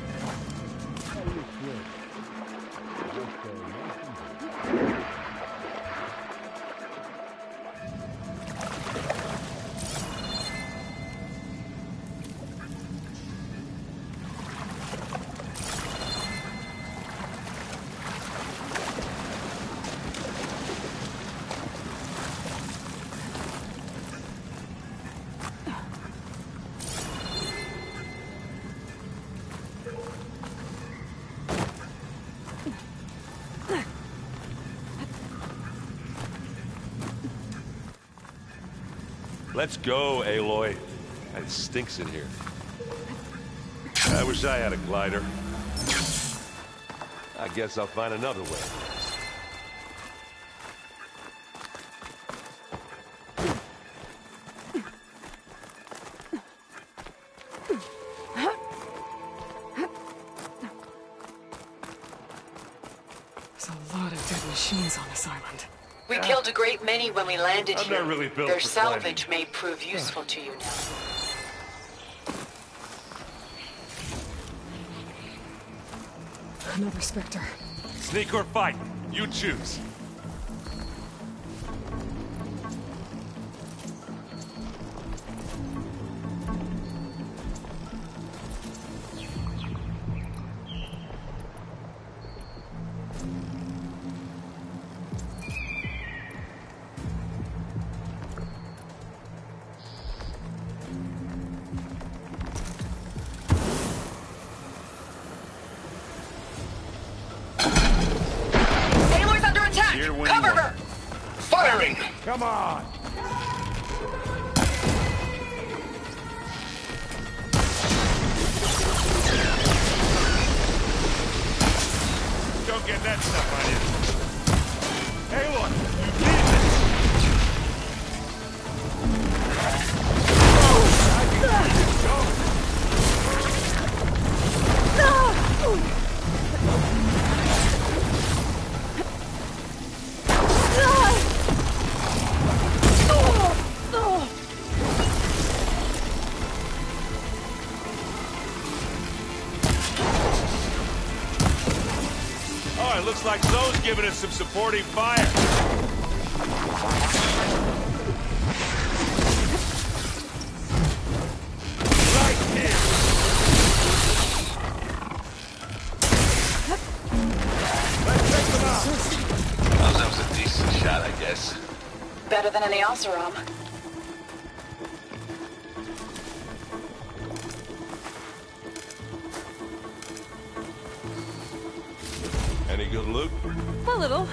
Let's go, Aloy. It stinks in here. I wish I had a glider. I guess I'll find another way. There's a lot of dead machines on this island. We killed a great many when we landed I'm here. not really built Their for salvage may prove useful to you now. Another Spectre. Sneak or fight, you choose. Aloy's under attack! Here when Cover you want. her! Firing! Come on! Don't get that stuff on you. Aloy, you need this! Oh, it looks like Zoe's giving us some supporting fire. Right here. Let's take them out. Well, that was a decent shot, I guess. Better than any Oseram. Any good loot? A little.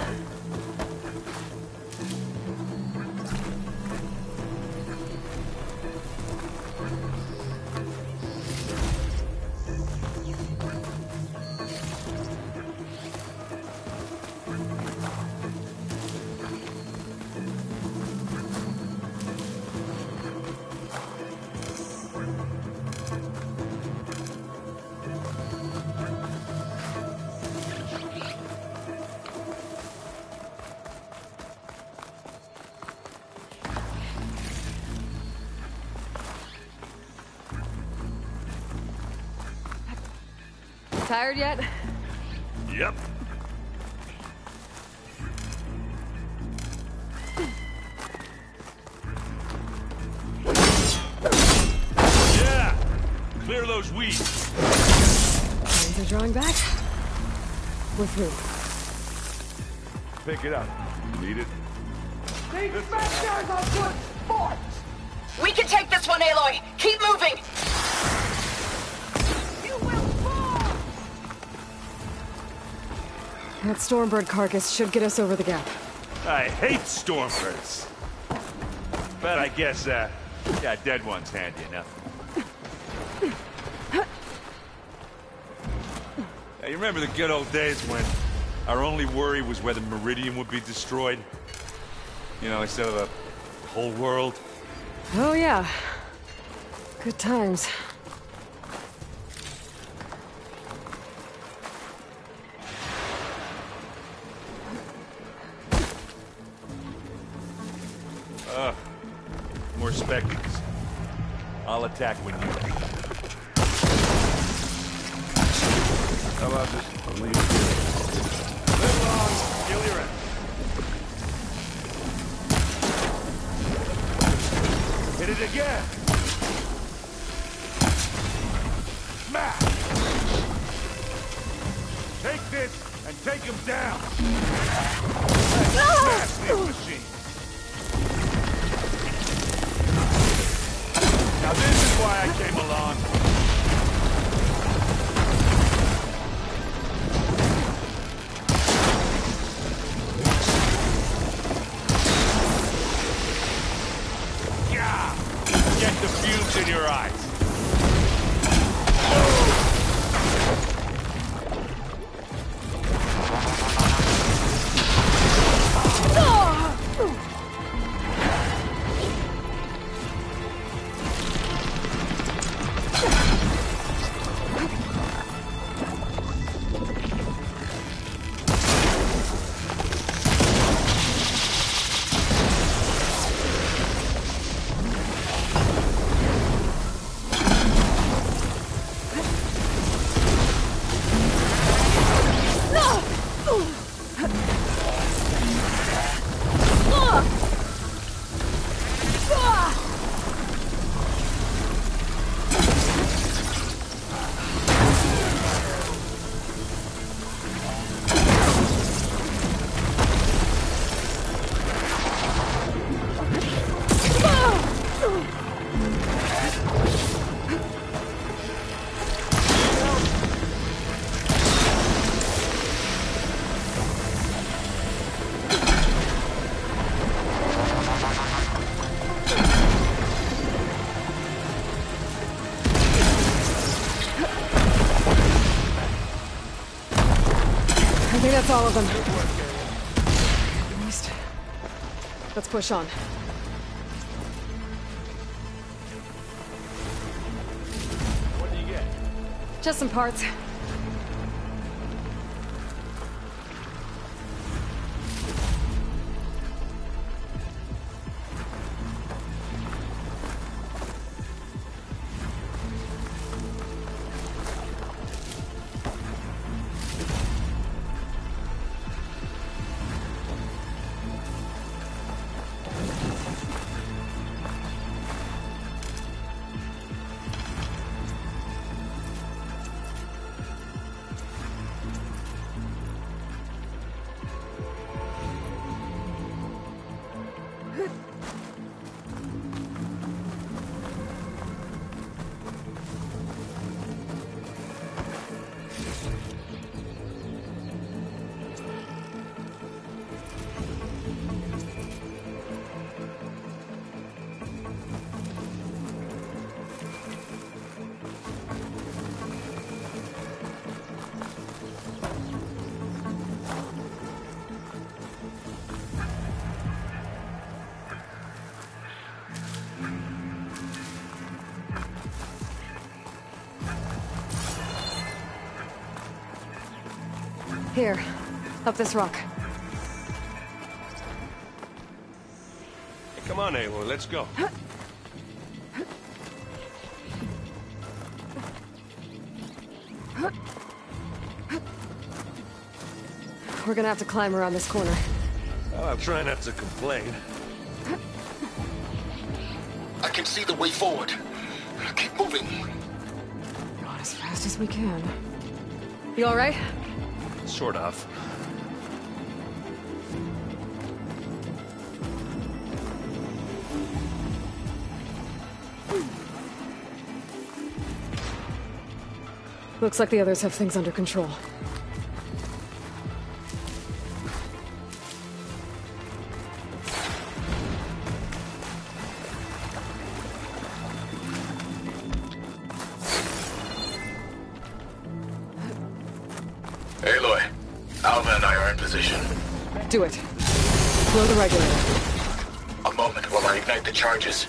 Tired yet? Yep. Yeah! Clear those weeds. Planes are drawing back. We're through. Pick it up. Need it? These Spectres are good sport! We can take this one, Aloy! Keep moving! That Stormbird carcass should get us over the gap. I hate Stormbirds. But I guess, yeah, dead one's handy enough. Hey, you remember the good old days when our only worry was whether Meridian would be destroyed? You know, instead of the whole world? Oh yeah. Good times. More Spectres. I'll attack when you... How about this? Live long, kill your ass. Hit it again. Smash! Take this and take him down. Smash this machine. Now this is why I came along. Yeah! Get the fumes in your eyes. I think that's all of them. At least. Let's push on. What do you get? Just some parts. Here, up this rock. Hey, come on, Aloy, let's go. We're gonna have to climb around this corner. Well, I'll try not to complain. I can see the way forward. Keep moving. Not as fast as we can. You all right? Sort of. Looks like the others have things under control. Aloy, Alva and I are in position. Do it. Blow the regulator. A moment while I ignite the charges.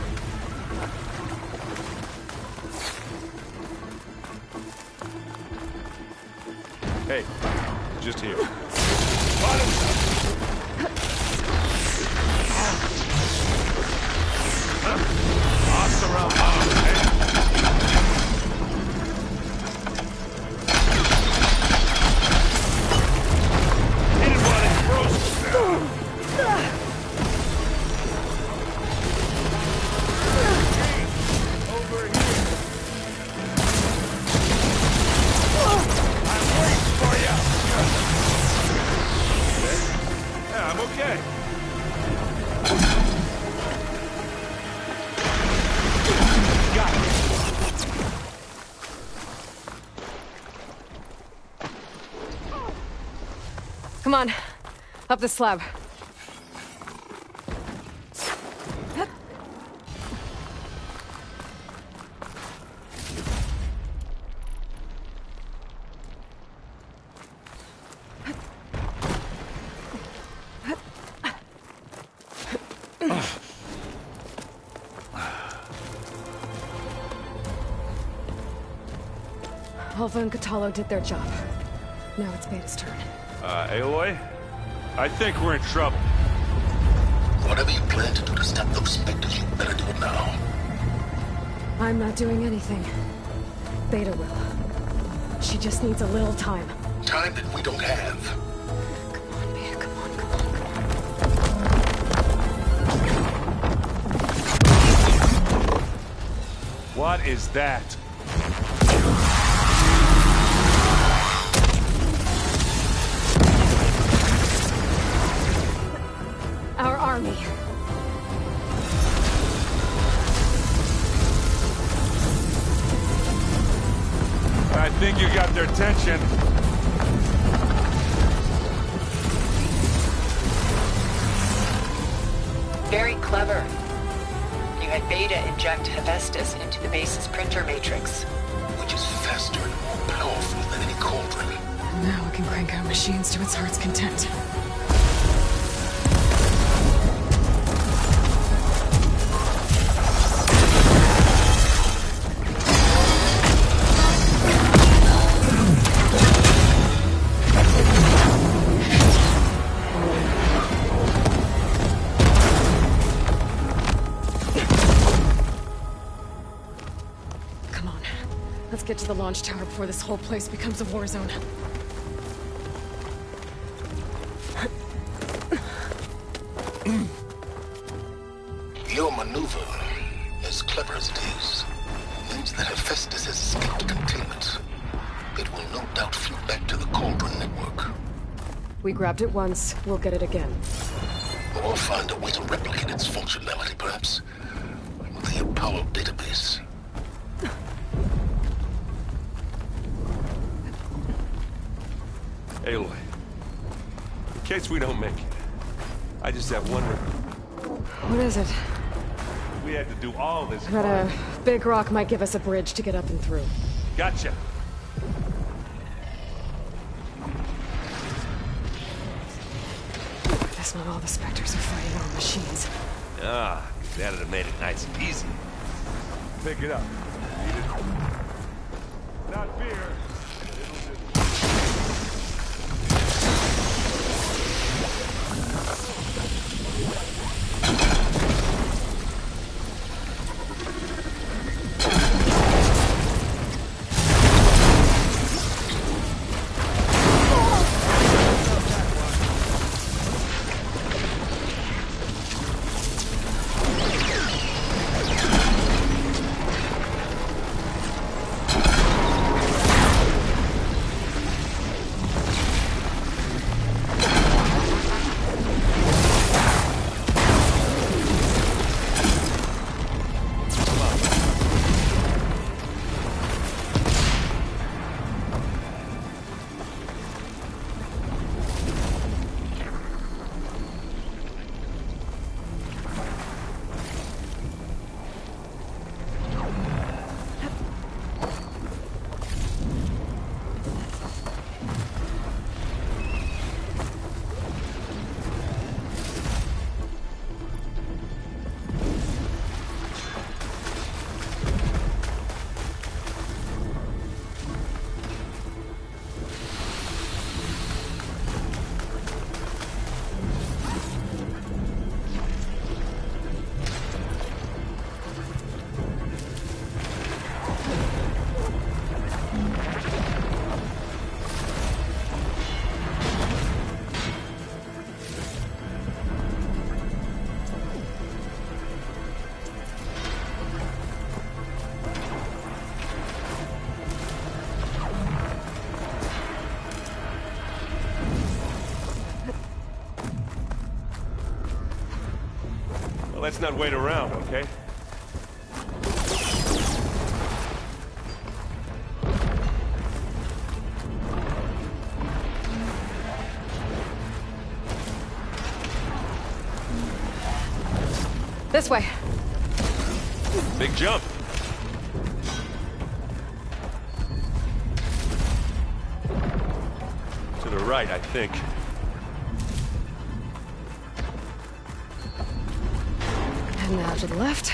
Hey, just here. Come on. Up the slab. Alva and Kotallo did their job. Now it's Beta's turn. Aloy? I think we're in trouble. Whatever you plan to do to stop those specters, you better do it now. I'm not doing anything. Beta will. She just needs a little time. Time that we don't have. Come on, Beta, come on, come on. What is that? Our army. I think you got their attention. Very clever. You had Beta inject Hephaestus into the base's printer matrix. Which is faster and more powerful than any cauldron. Now it can crank out machines to its heart's content. Get to the launch tower before this whole place becomes a war zone. Your maneuver, as clever as it is, means that Hephaestus has escaped containment. It will no doubt flew back to the Cauldron network. We grabbed it once, we'll get it again. Or find a way to replicate its functionality, perhaps, with the Apollo database. Aloy, in case we don't make it, I just have one request. What is it? We had to do all this. That a big rock might give us a bridge to get up and through. Gotcha. Guess not all the Spectres are fighting our machines. Ah, that'd have made it nice and easy. Pick it up. Need it? Not fear. Let's not wait around, okay? This way. Big jump. To the right, I think. And now to the left.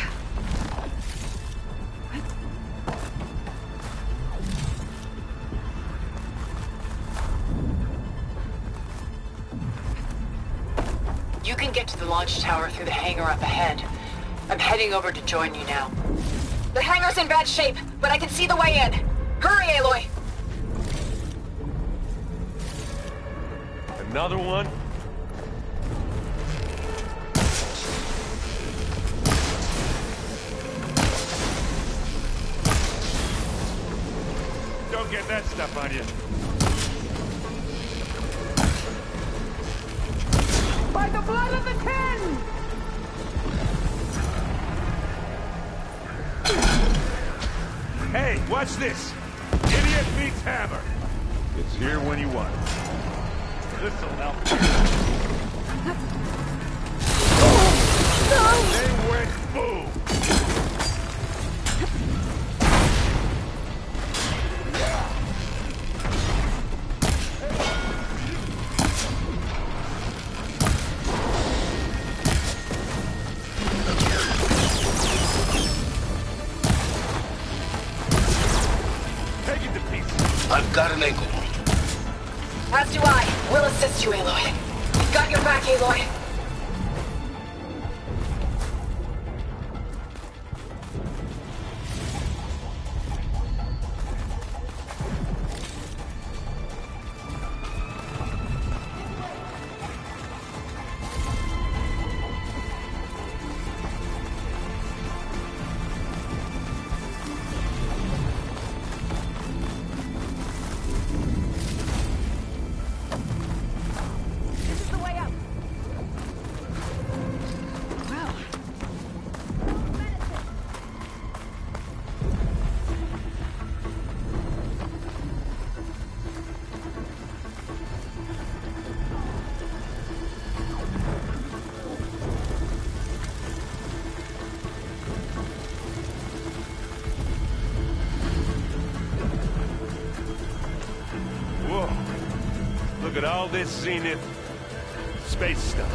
You can get to the launch tower through the hangar up ahead. I'm heading over to join you now. The hangar's in bad shape, but I can see the way in. Hurry, Aloy! Another one? Don't get that stuff on you. By the blood of the Ten! Hey, watch this! Idiot meets hammer! It's here when you want it. This'll help. They went boom! I've got an ankle. As do I. We'll assist you, Aloy. Got your back, Aloy. Look at all this zenith space stuff.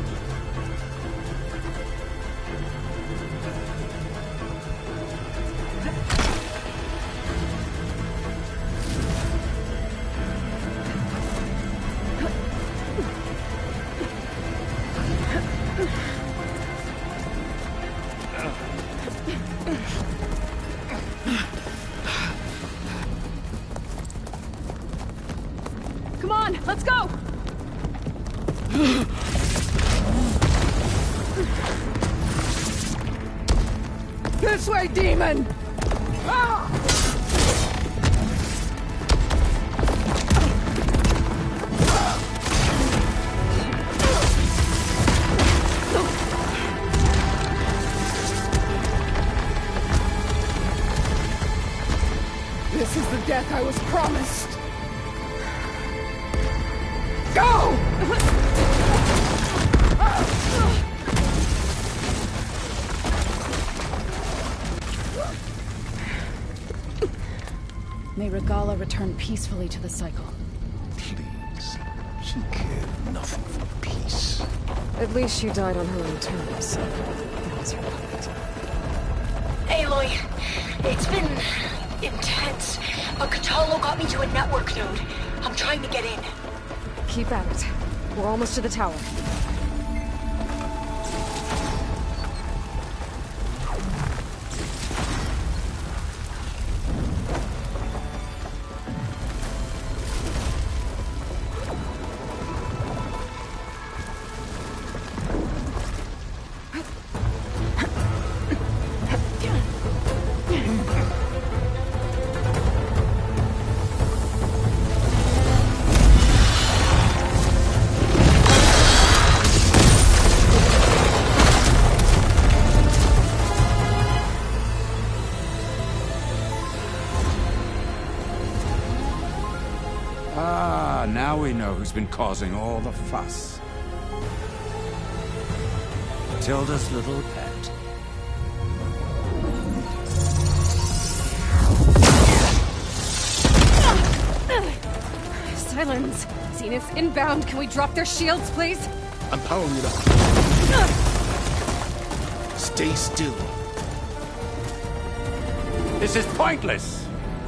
Come on, let's go! This way, demon! Ah! This is the death I was promised. Go! May Regala return peacefully to the cycle. Please. She cared nothing for peace. At least she died on her own terms. That was her point. Aloy, it's been intense. A Catalo got me to a network node. I'm trying to get in. Keep at it. We're almost to the tower. Now we know who's been causing all the fuss. Tilda's little pet. Silence! Zenith's inbound. Can we drop their shields, please? I'm powering it up. Stay still. This is pointless!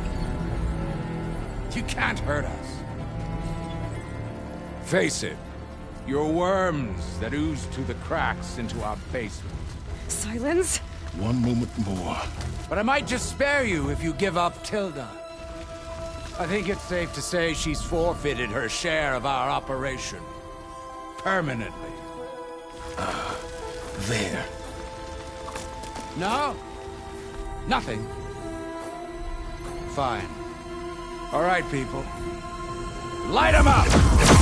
You can't hurt us. Face it, you're worms that ooze through the cracks into our basement. Silence? One moment more. But I might just spare you if you give up Tilda. I think it's safe to say she's forfeited her share of our operation. Permanently. There. No? Nothing? Fine. All right, people. Light 'em up!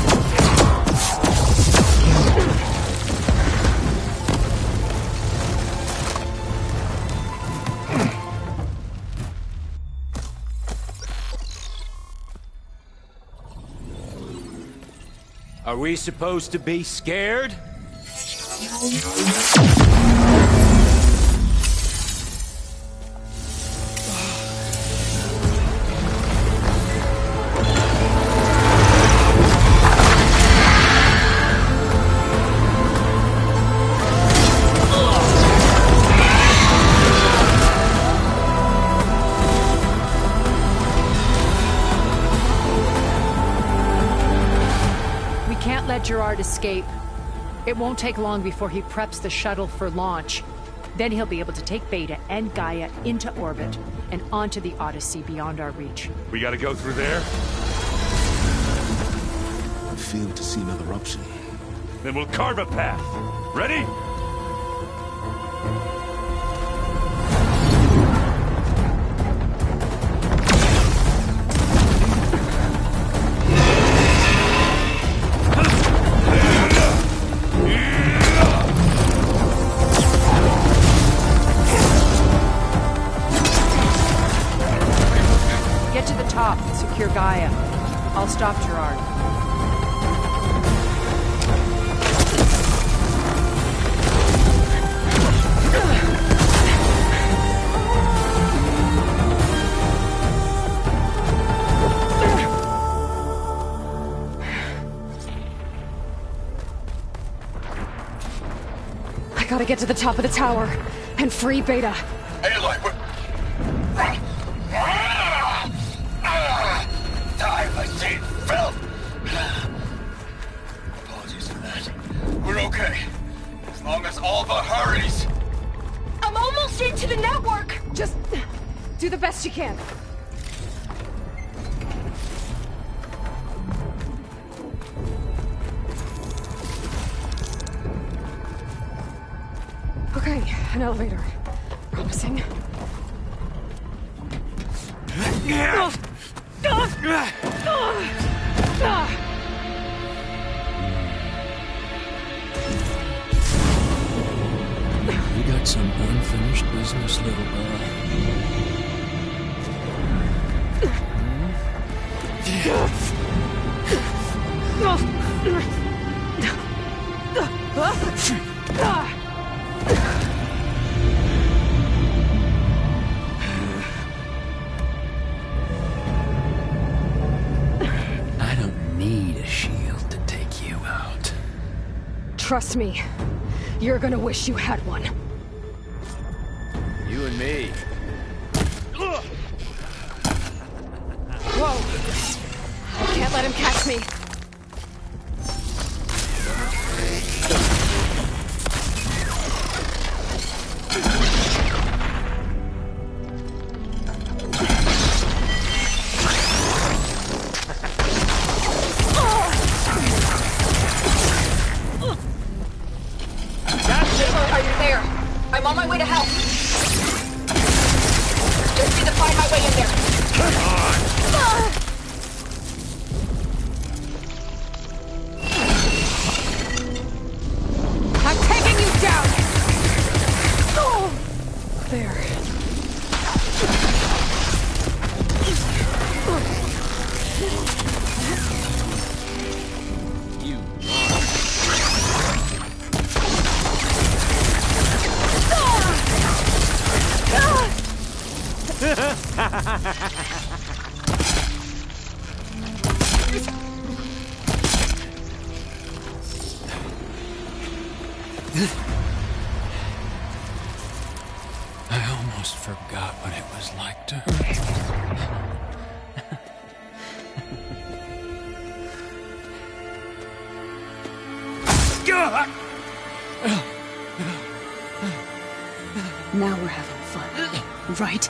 Are we supposed to be scared? Let Gerard escape. It won't take long before he preps the shuttle for launch. Then he'll be able to take Beta and Gaia into orbit and onto the Odyssey beyond our reach. We gotta go through there? I fail to see another option. Then we'll carve a path. Ready? Secure Gaia. I'll stop Gerard. I gotta get to the top of the tower and free Beta. Aloy, I see it. Phil! Apologies for that. We're okay. As long as Alva hurries. I'm almost into the network! Just do the best you can. Okay, an elevator. Promising. You got some unfinished business, little girl. I don't need a shield to take you out. Trust me, you're gonna wish you had one. You and me. Whoa! I can't let him catch me. Are you there? I'm on my way to help. Just need to find my way in there. Come on! I'm taking you down! Oh! There. You I almost forgot what it was like to hurt. Now we're having fun, right?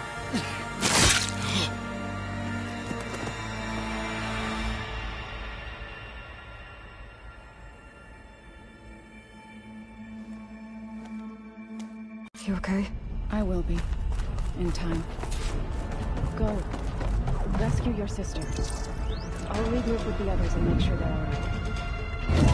You okay? I will be. In time. Go. Rescue your sister. I'll regroup with the others and make sure they're alright.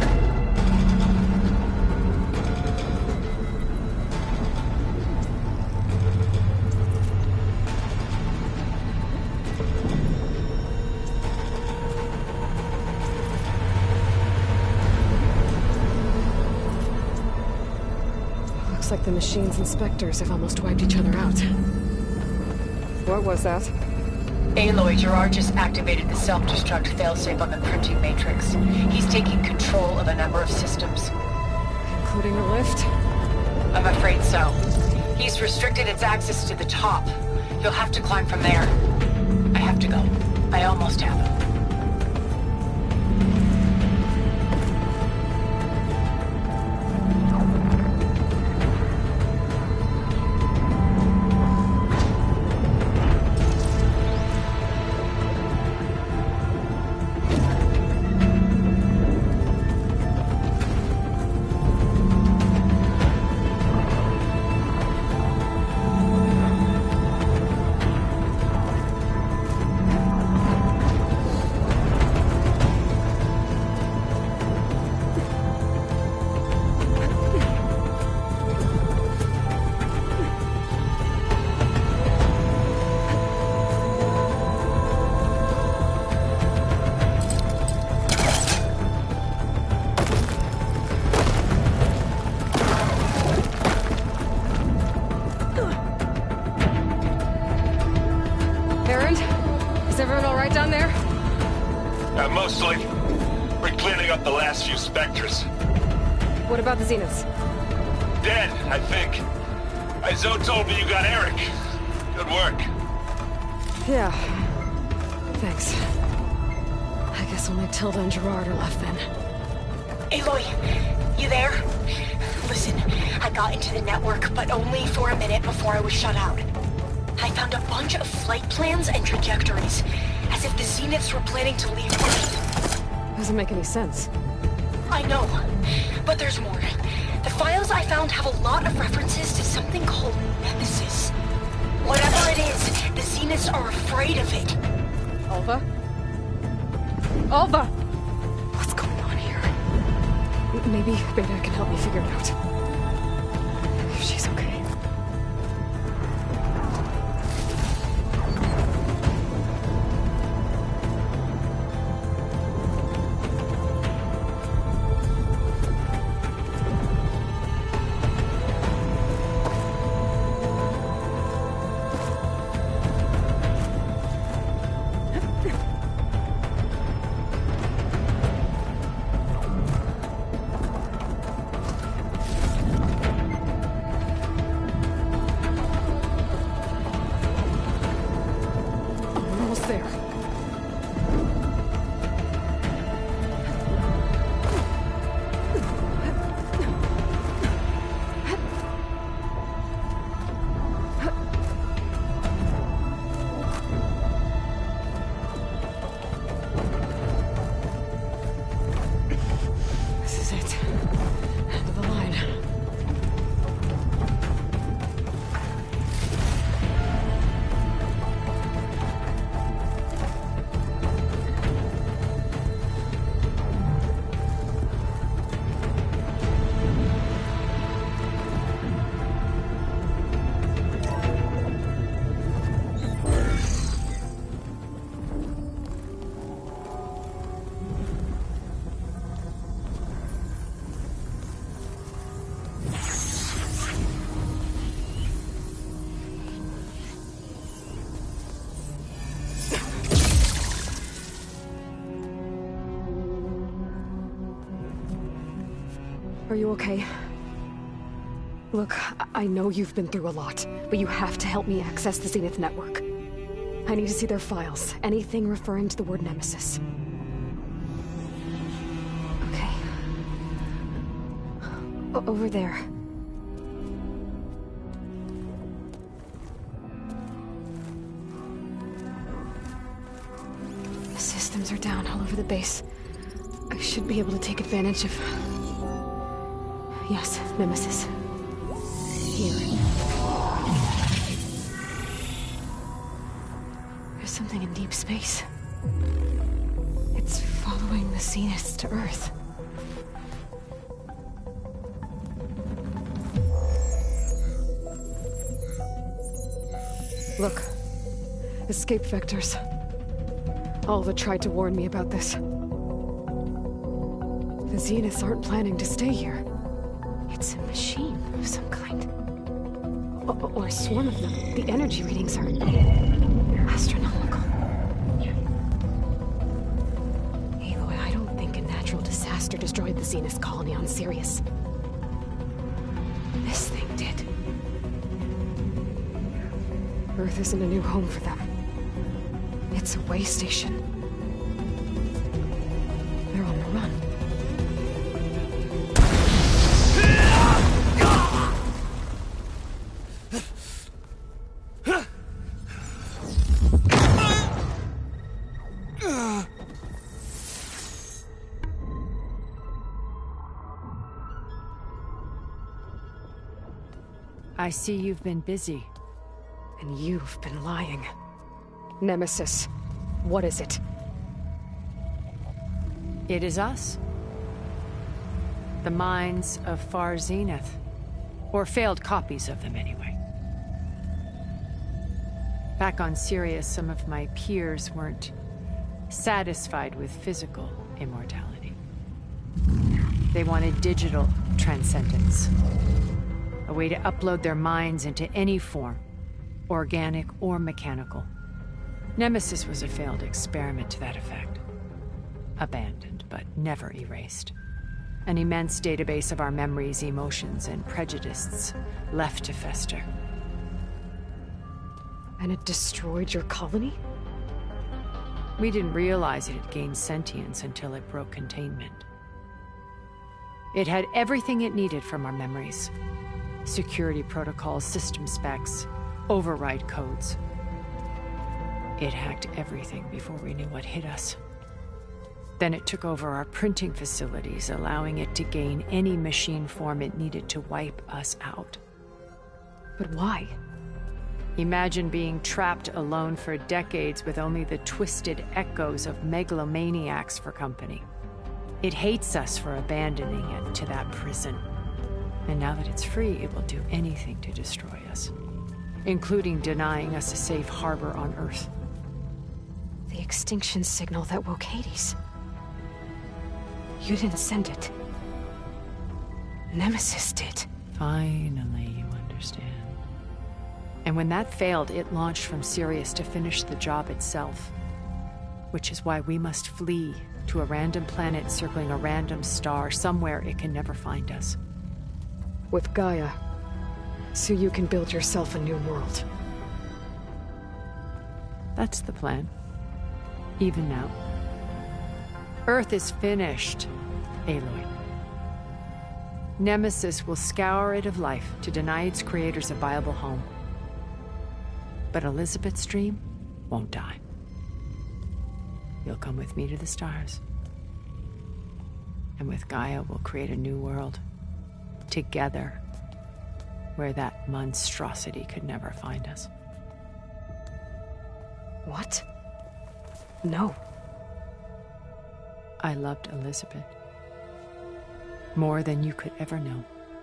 Looks like the machine's inspectors have almost wiped each other out. What was that? Aloy, Gerard just activated the self-destruct failsafe on the printing matrix. He's taking control of a number of systems. Including the lift? I'm afraid so. He's restricted its access to the top. You'll have to climb from there. I have to go. I almost have him. Mostly. We're cleaning up the last few Spectres. What about the Zeniths? Dead, I think. Izo told me you got Eric. Good work. Yeah. Thanks. I guess only Tilda and Gerard are left then. Aloy, you there? Listen, I got into the network, but only for a minute before I was shut out. I found a bunch of flight plans and trajectories, as if the Zeniths were planning to leave Earth. Doesn't make any sense. I know, but there's more. The files I found have a lot of references to something called Nemesis. Whatever it is, the Zeniths are afraid of it. Alva? Alva! What's going on here? Maybe Beta can help me figure it out. If she's okay. Are you okay? Look, I know you've been through a lot, but you have to help me access the Zenith network. I need to see their files. Anything referring to the word Nemesis. Okay. Over there. The systems are down all over the base. I should be able to take advantage of... Yes, Nemesis. Here. There's something in deep space. It's following the Zeniths to Earth. Look. Escape vectors. Alva tried to warn me about this. The Zeniths aren't planning to stay here. It's a machine of some kind. Or a swarm of them. The energy readings are astronomical. Aloy, I don't think a natural disaster destroyed the Zenith colony on Sirius. This thing did. Earth isn't a new home for them. It's a way station. They're on the run. I see you've been busy. And you've been lying. Nemesis, what is it? It is us. The minds of Far Zenith. Or failed copies of them, anyway. Back on Sirius, some of my peers weren't satisfied with physical immortality. They wanted digital transcendence. A way to upload their minds into any form, organic or mechanical. Nemesis was a failed experiment to that effect. Abandoned, but never erased. An immense database of our memories, emotions, and prejudices left to fester. And it destroyed your colony? We didn't realize it had gained sentience until it broke containment. It had everything it needed from our memories. Security protocols, system specs, override codes. It hacked everything before we knew what hit us. Then it took over our printing facilities, allowing it to gain any machine form it needed to wipe us out. But why? Imagine being trapped alone for decades with only the twisted echoes of megalomaniacs for company. It hates us for abandoning it to that prison. And now that it's free, it will do anything to destroy us, including denying us a safe harbor on Earth. The extinction signal that woke Hades. You didn't send it. Nemesis did. Finally, you understand. And when that failed, it launched from Sirius to finish the job itself. Which is why we must flee to a random planet circling a random star, somewhere it can never find us. With Gaia, so you can build yourself a new world. That's the plan. Even now. Earth is finished, Aloy. Nemesis will scour it of life to deny its creators a viable home. But Elizabeth's dream won't die. You'll come with me to the stars. And with Gaia, we'll create a new world. Together, where that monstrosity could never find us. What? No. I loved Elizabeth. More than you could ever know.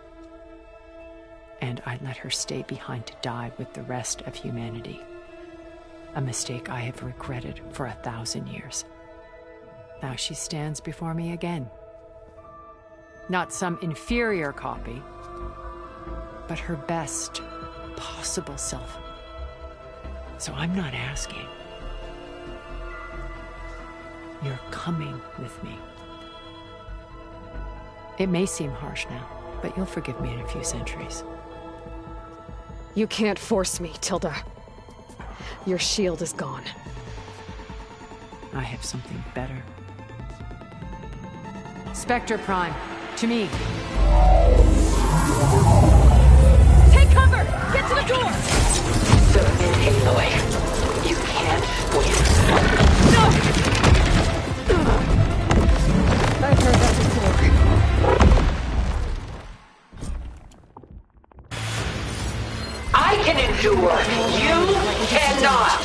And I let her stay behind to die with the rest of humanity. A mistake I have regretted for 1,000 years. Now she stands before me again. Not some inferior copy, but her best possible self. So I'm not asking. You're coming with me. It may seem harsh now, But you'll forgive me in a few centuries. You can't force me, Tilda. Your shield is gone. I have something better. Spectre Prime, to me. Take cover! Get to the door! Submit, Aloy. You can't win. No! I've heard that before. I can endure. You cannot.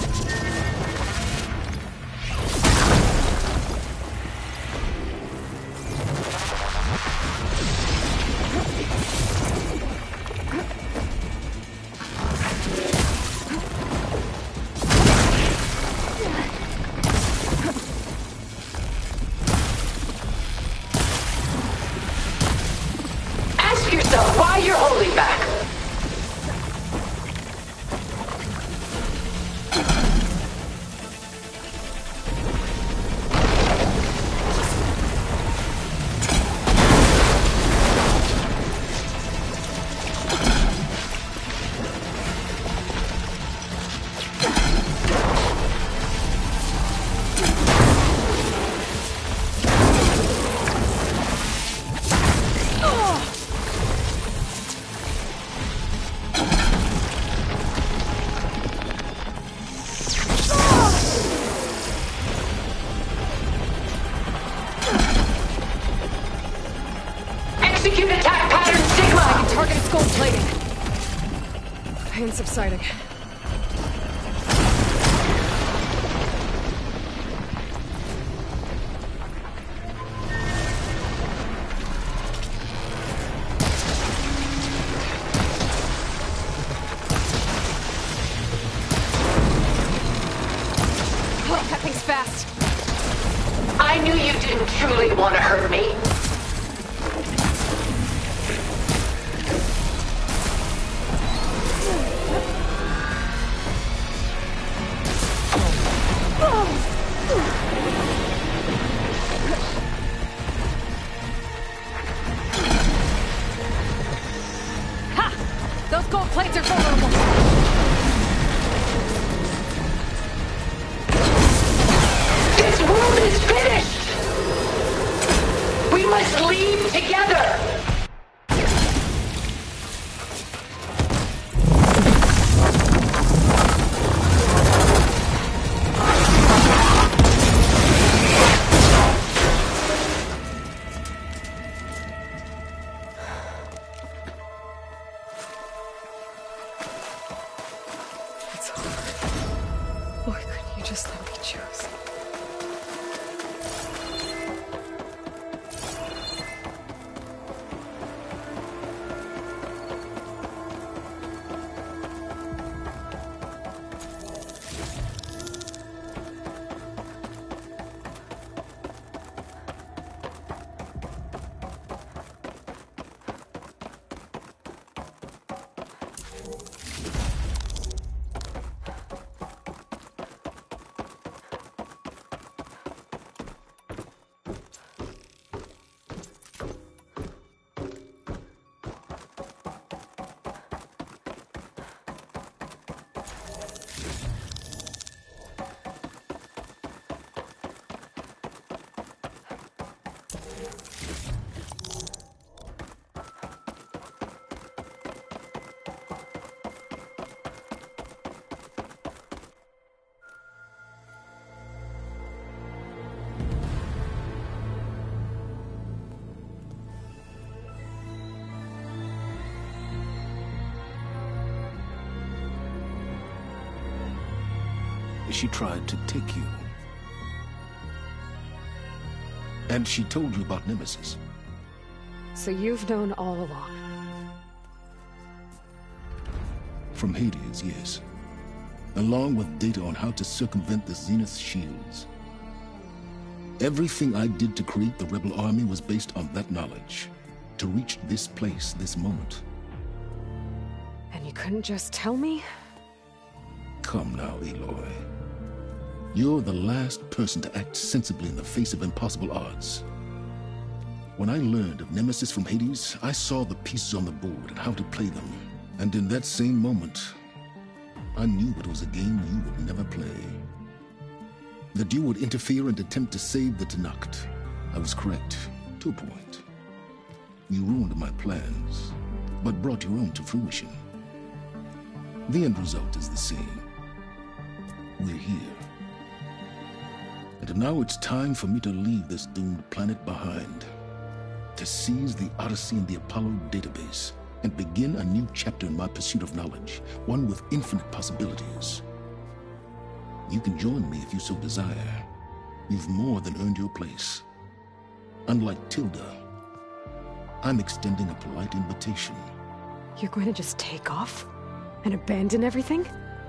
Ask yourself why you're holding back. Execute attack pattern Sigma! I can target its gold plating. Pain subsiding. Oh, that thing's fast. I knew you didn't truly want to hurt me. Ha! Those gold plates are vulnerable. This world is finished! We must leave together! It's hard. Why couldn't you just let me choose? She tried to take you. And she told you about Nemesis. So you've known all along. From Hades, yes. Along with data on how to circumvent the Zenith shields. Everything I did to create the Rebel Army was based on that knowledge. To reach this place, this moment. And you couldn't just tell me? Come now, Aloy. You're the last person to act sensibly in the face of impossible odds. When I learned of Nemesis from Hades, I saw the pieces on the board and how to play them. And in that same moment, I knew it was a game you would never play. That you would interfere and attempt to save the Tenakth. I was correct, to a point. You ruined my plans, but brought your own to fruition. The end result is the same. We're here. And now it's time for me to leave this doomed planet behind. To seize the Odyssey and the Apollo database, and begin a new chapter in my pursuit of knowledge, one with infinite possibilities. You can join me if you so desire. You've more than earned your place. Unlike Tilda, I'm extending a polite invitation. You're going to just take off? And abandon everything?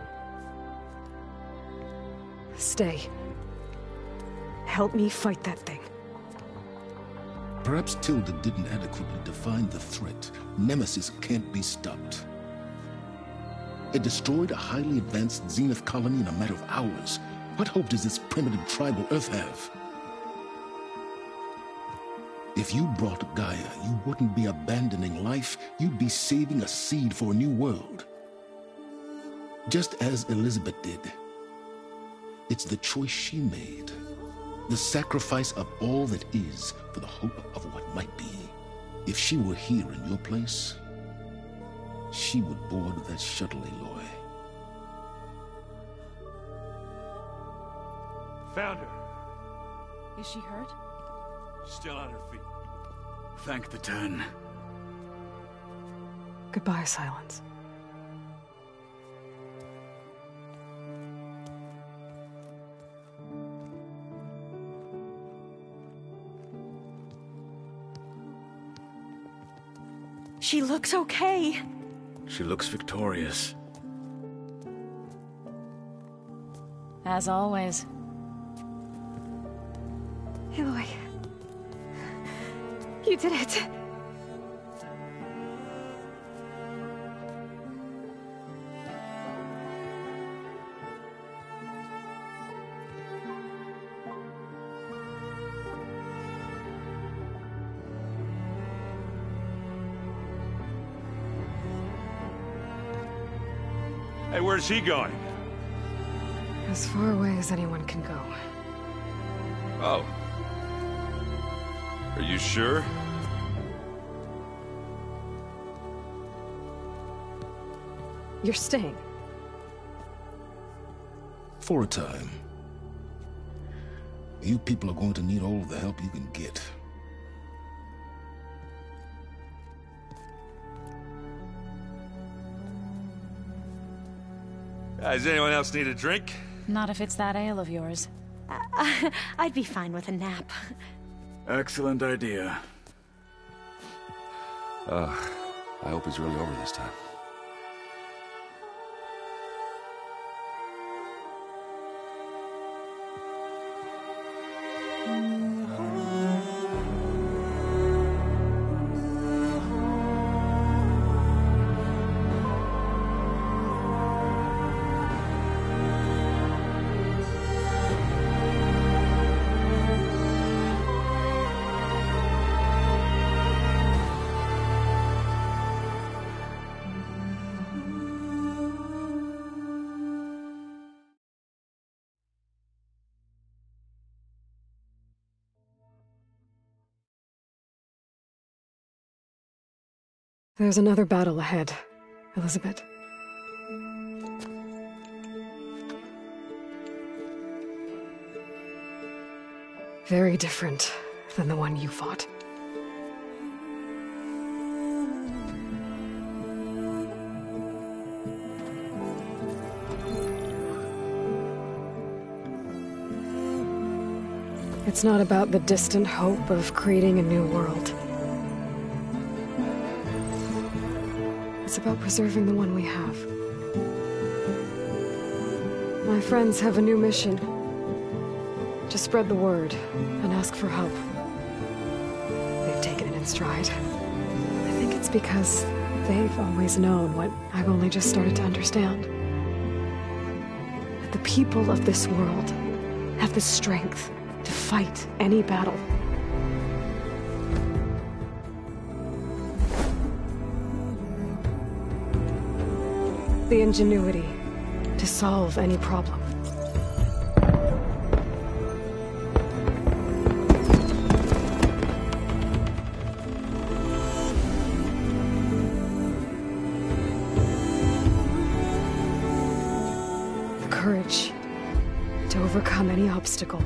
Stay. Help me fight that thing. Perhaps Tilda didn't adequately define the threat. Nemesis can't be stopped. It destroyed a highly advanced Zenith colony in a matter of hours. What hope does this primitive tribal Earth have? If you brought Gaia, you wouldn't be abandoning life, you'd be saving a seed for a new world. Just as Elizabeth did. It's the choice she made. The sacrifice of all that is for the hope of what might be. If she were here in your place, she would board that shuttle, Aloy. Found her. Is she hurt? Still on her feet. Thank the Ten. Goodbye, Silence. She looks okay. She looks victorious. As always. Aloy. You did it. Hey, where's he going? As far away as anyone can go. Oh. Are you sure? You're staying. For a time. You people are going to need all of the help you can get. Does anyone else need a drink? Not if it's that ale of yours. I'd be fine with a nap. Excellent idea. I hope it's really over this time. There's another battle ahead, Elizabeth. Very different than the one you fought. It's not about the distant hope of creating a new world. It's about preserving the one we have. My friends have a new mission. To spread the word and ask for help. They've taken it in stride. I think it's because they've always known what I've only just started to understand. That the people of this world have the strength to fight any battle. The ingenuity to solve any problem. The courage to overcome any obstacle.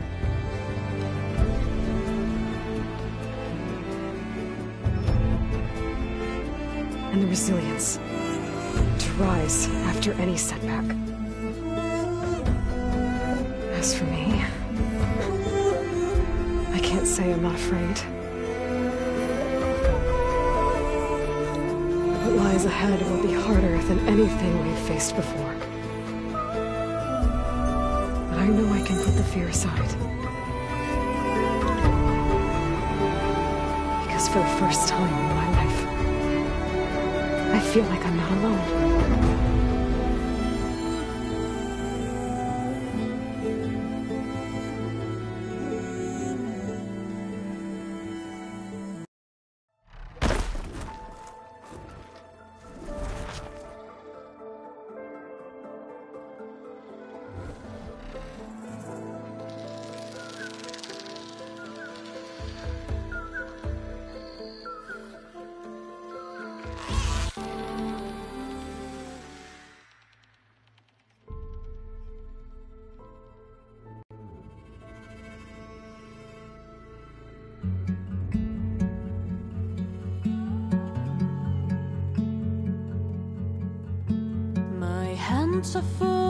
And the resilience to rise after any setback. As for me, I can't say I'm not afraid. What lies ahead will be harder than anything we've faced before. But I know I can put the fear aside. Because for the first time in my life, I feel like I'm not alone. My hands are full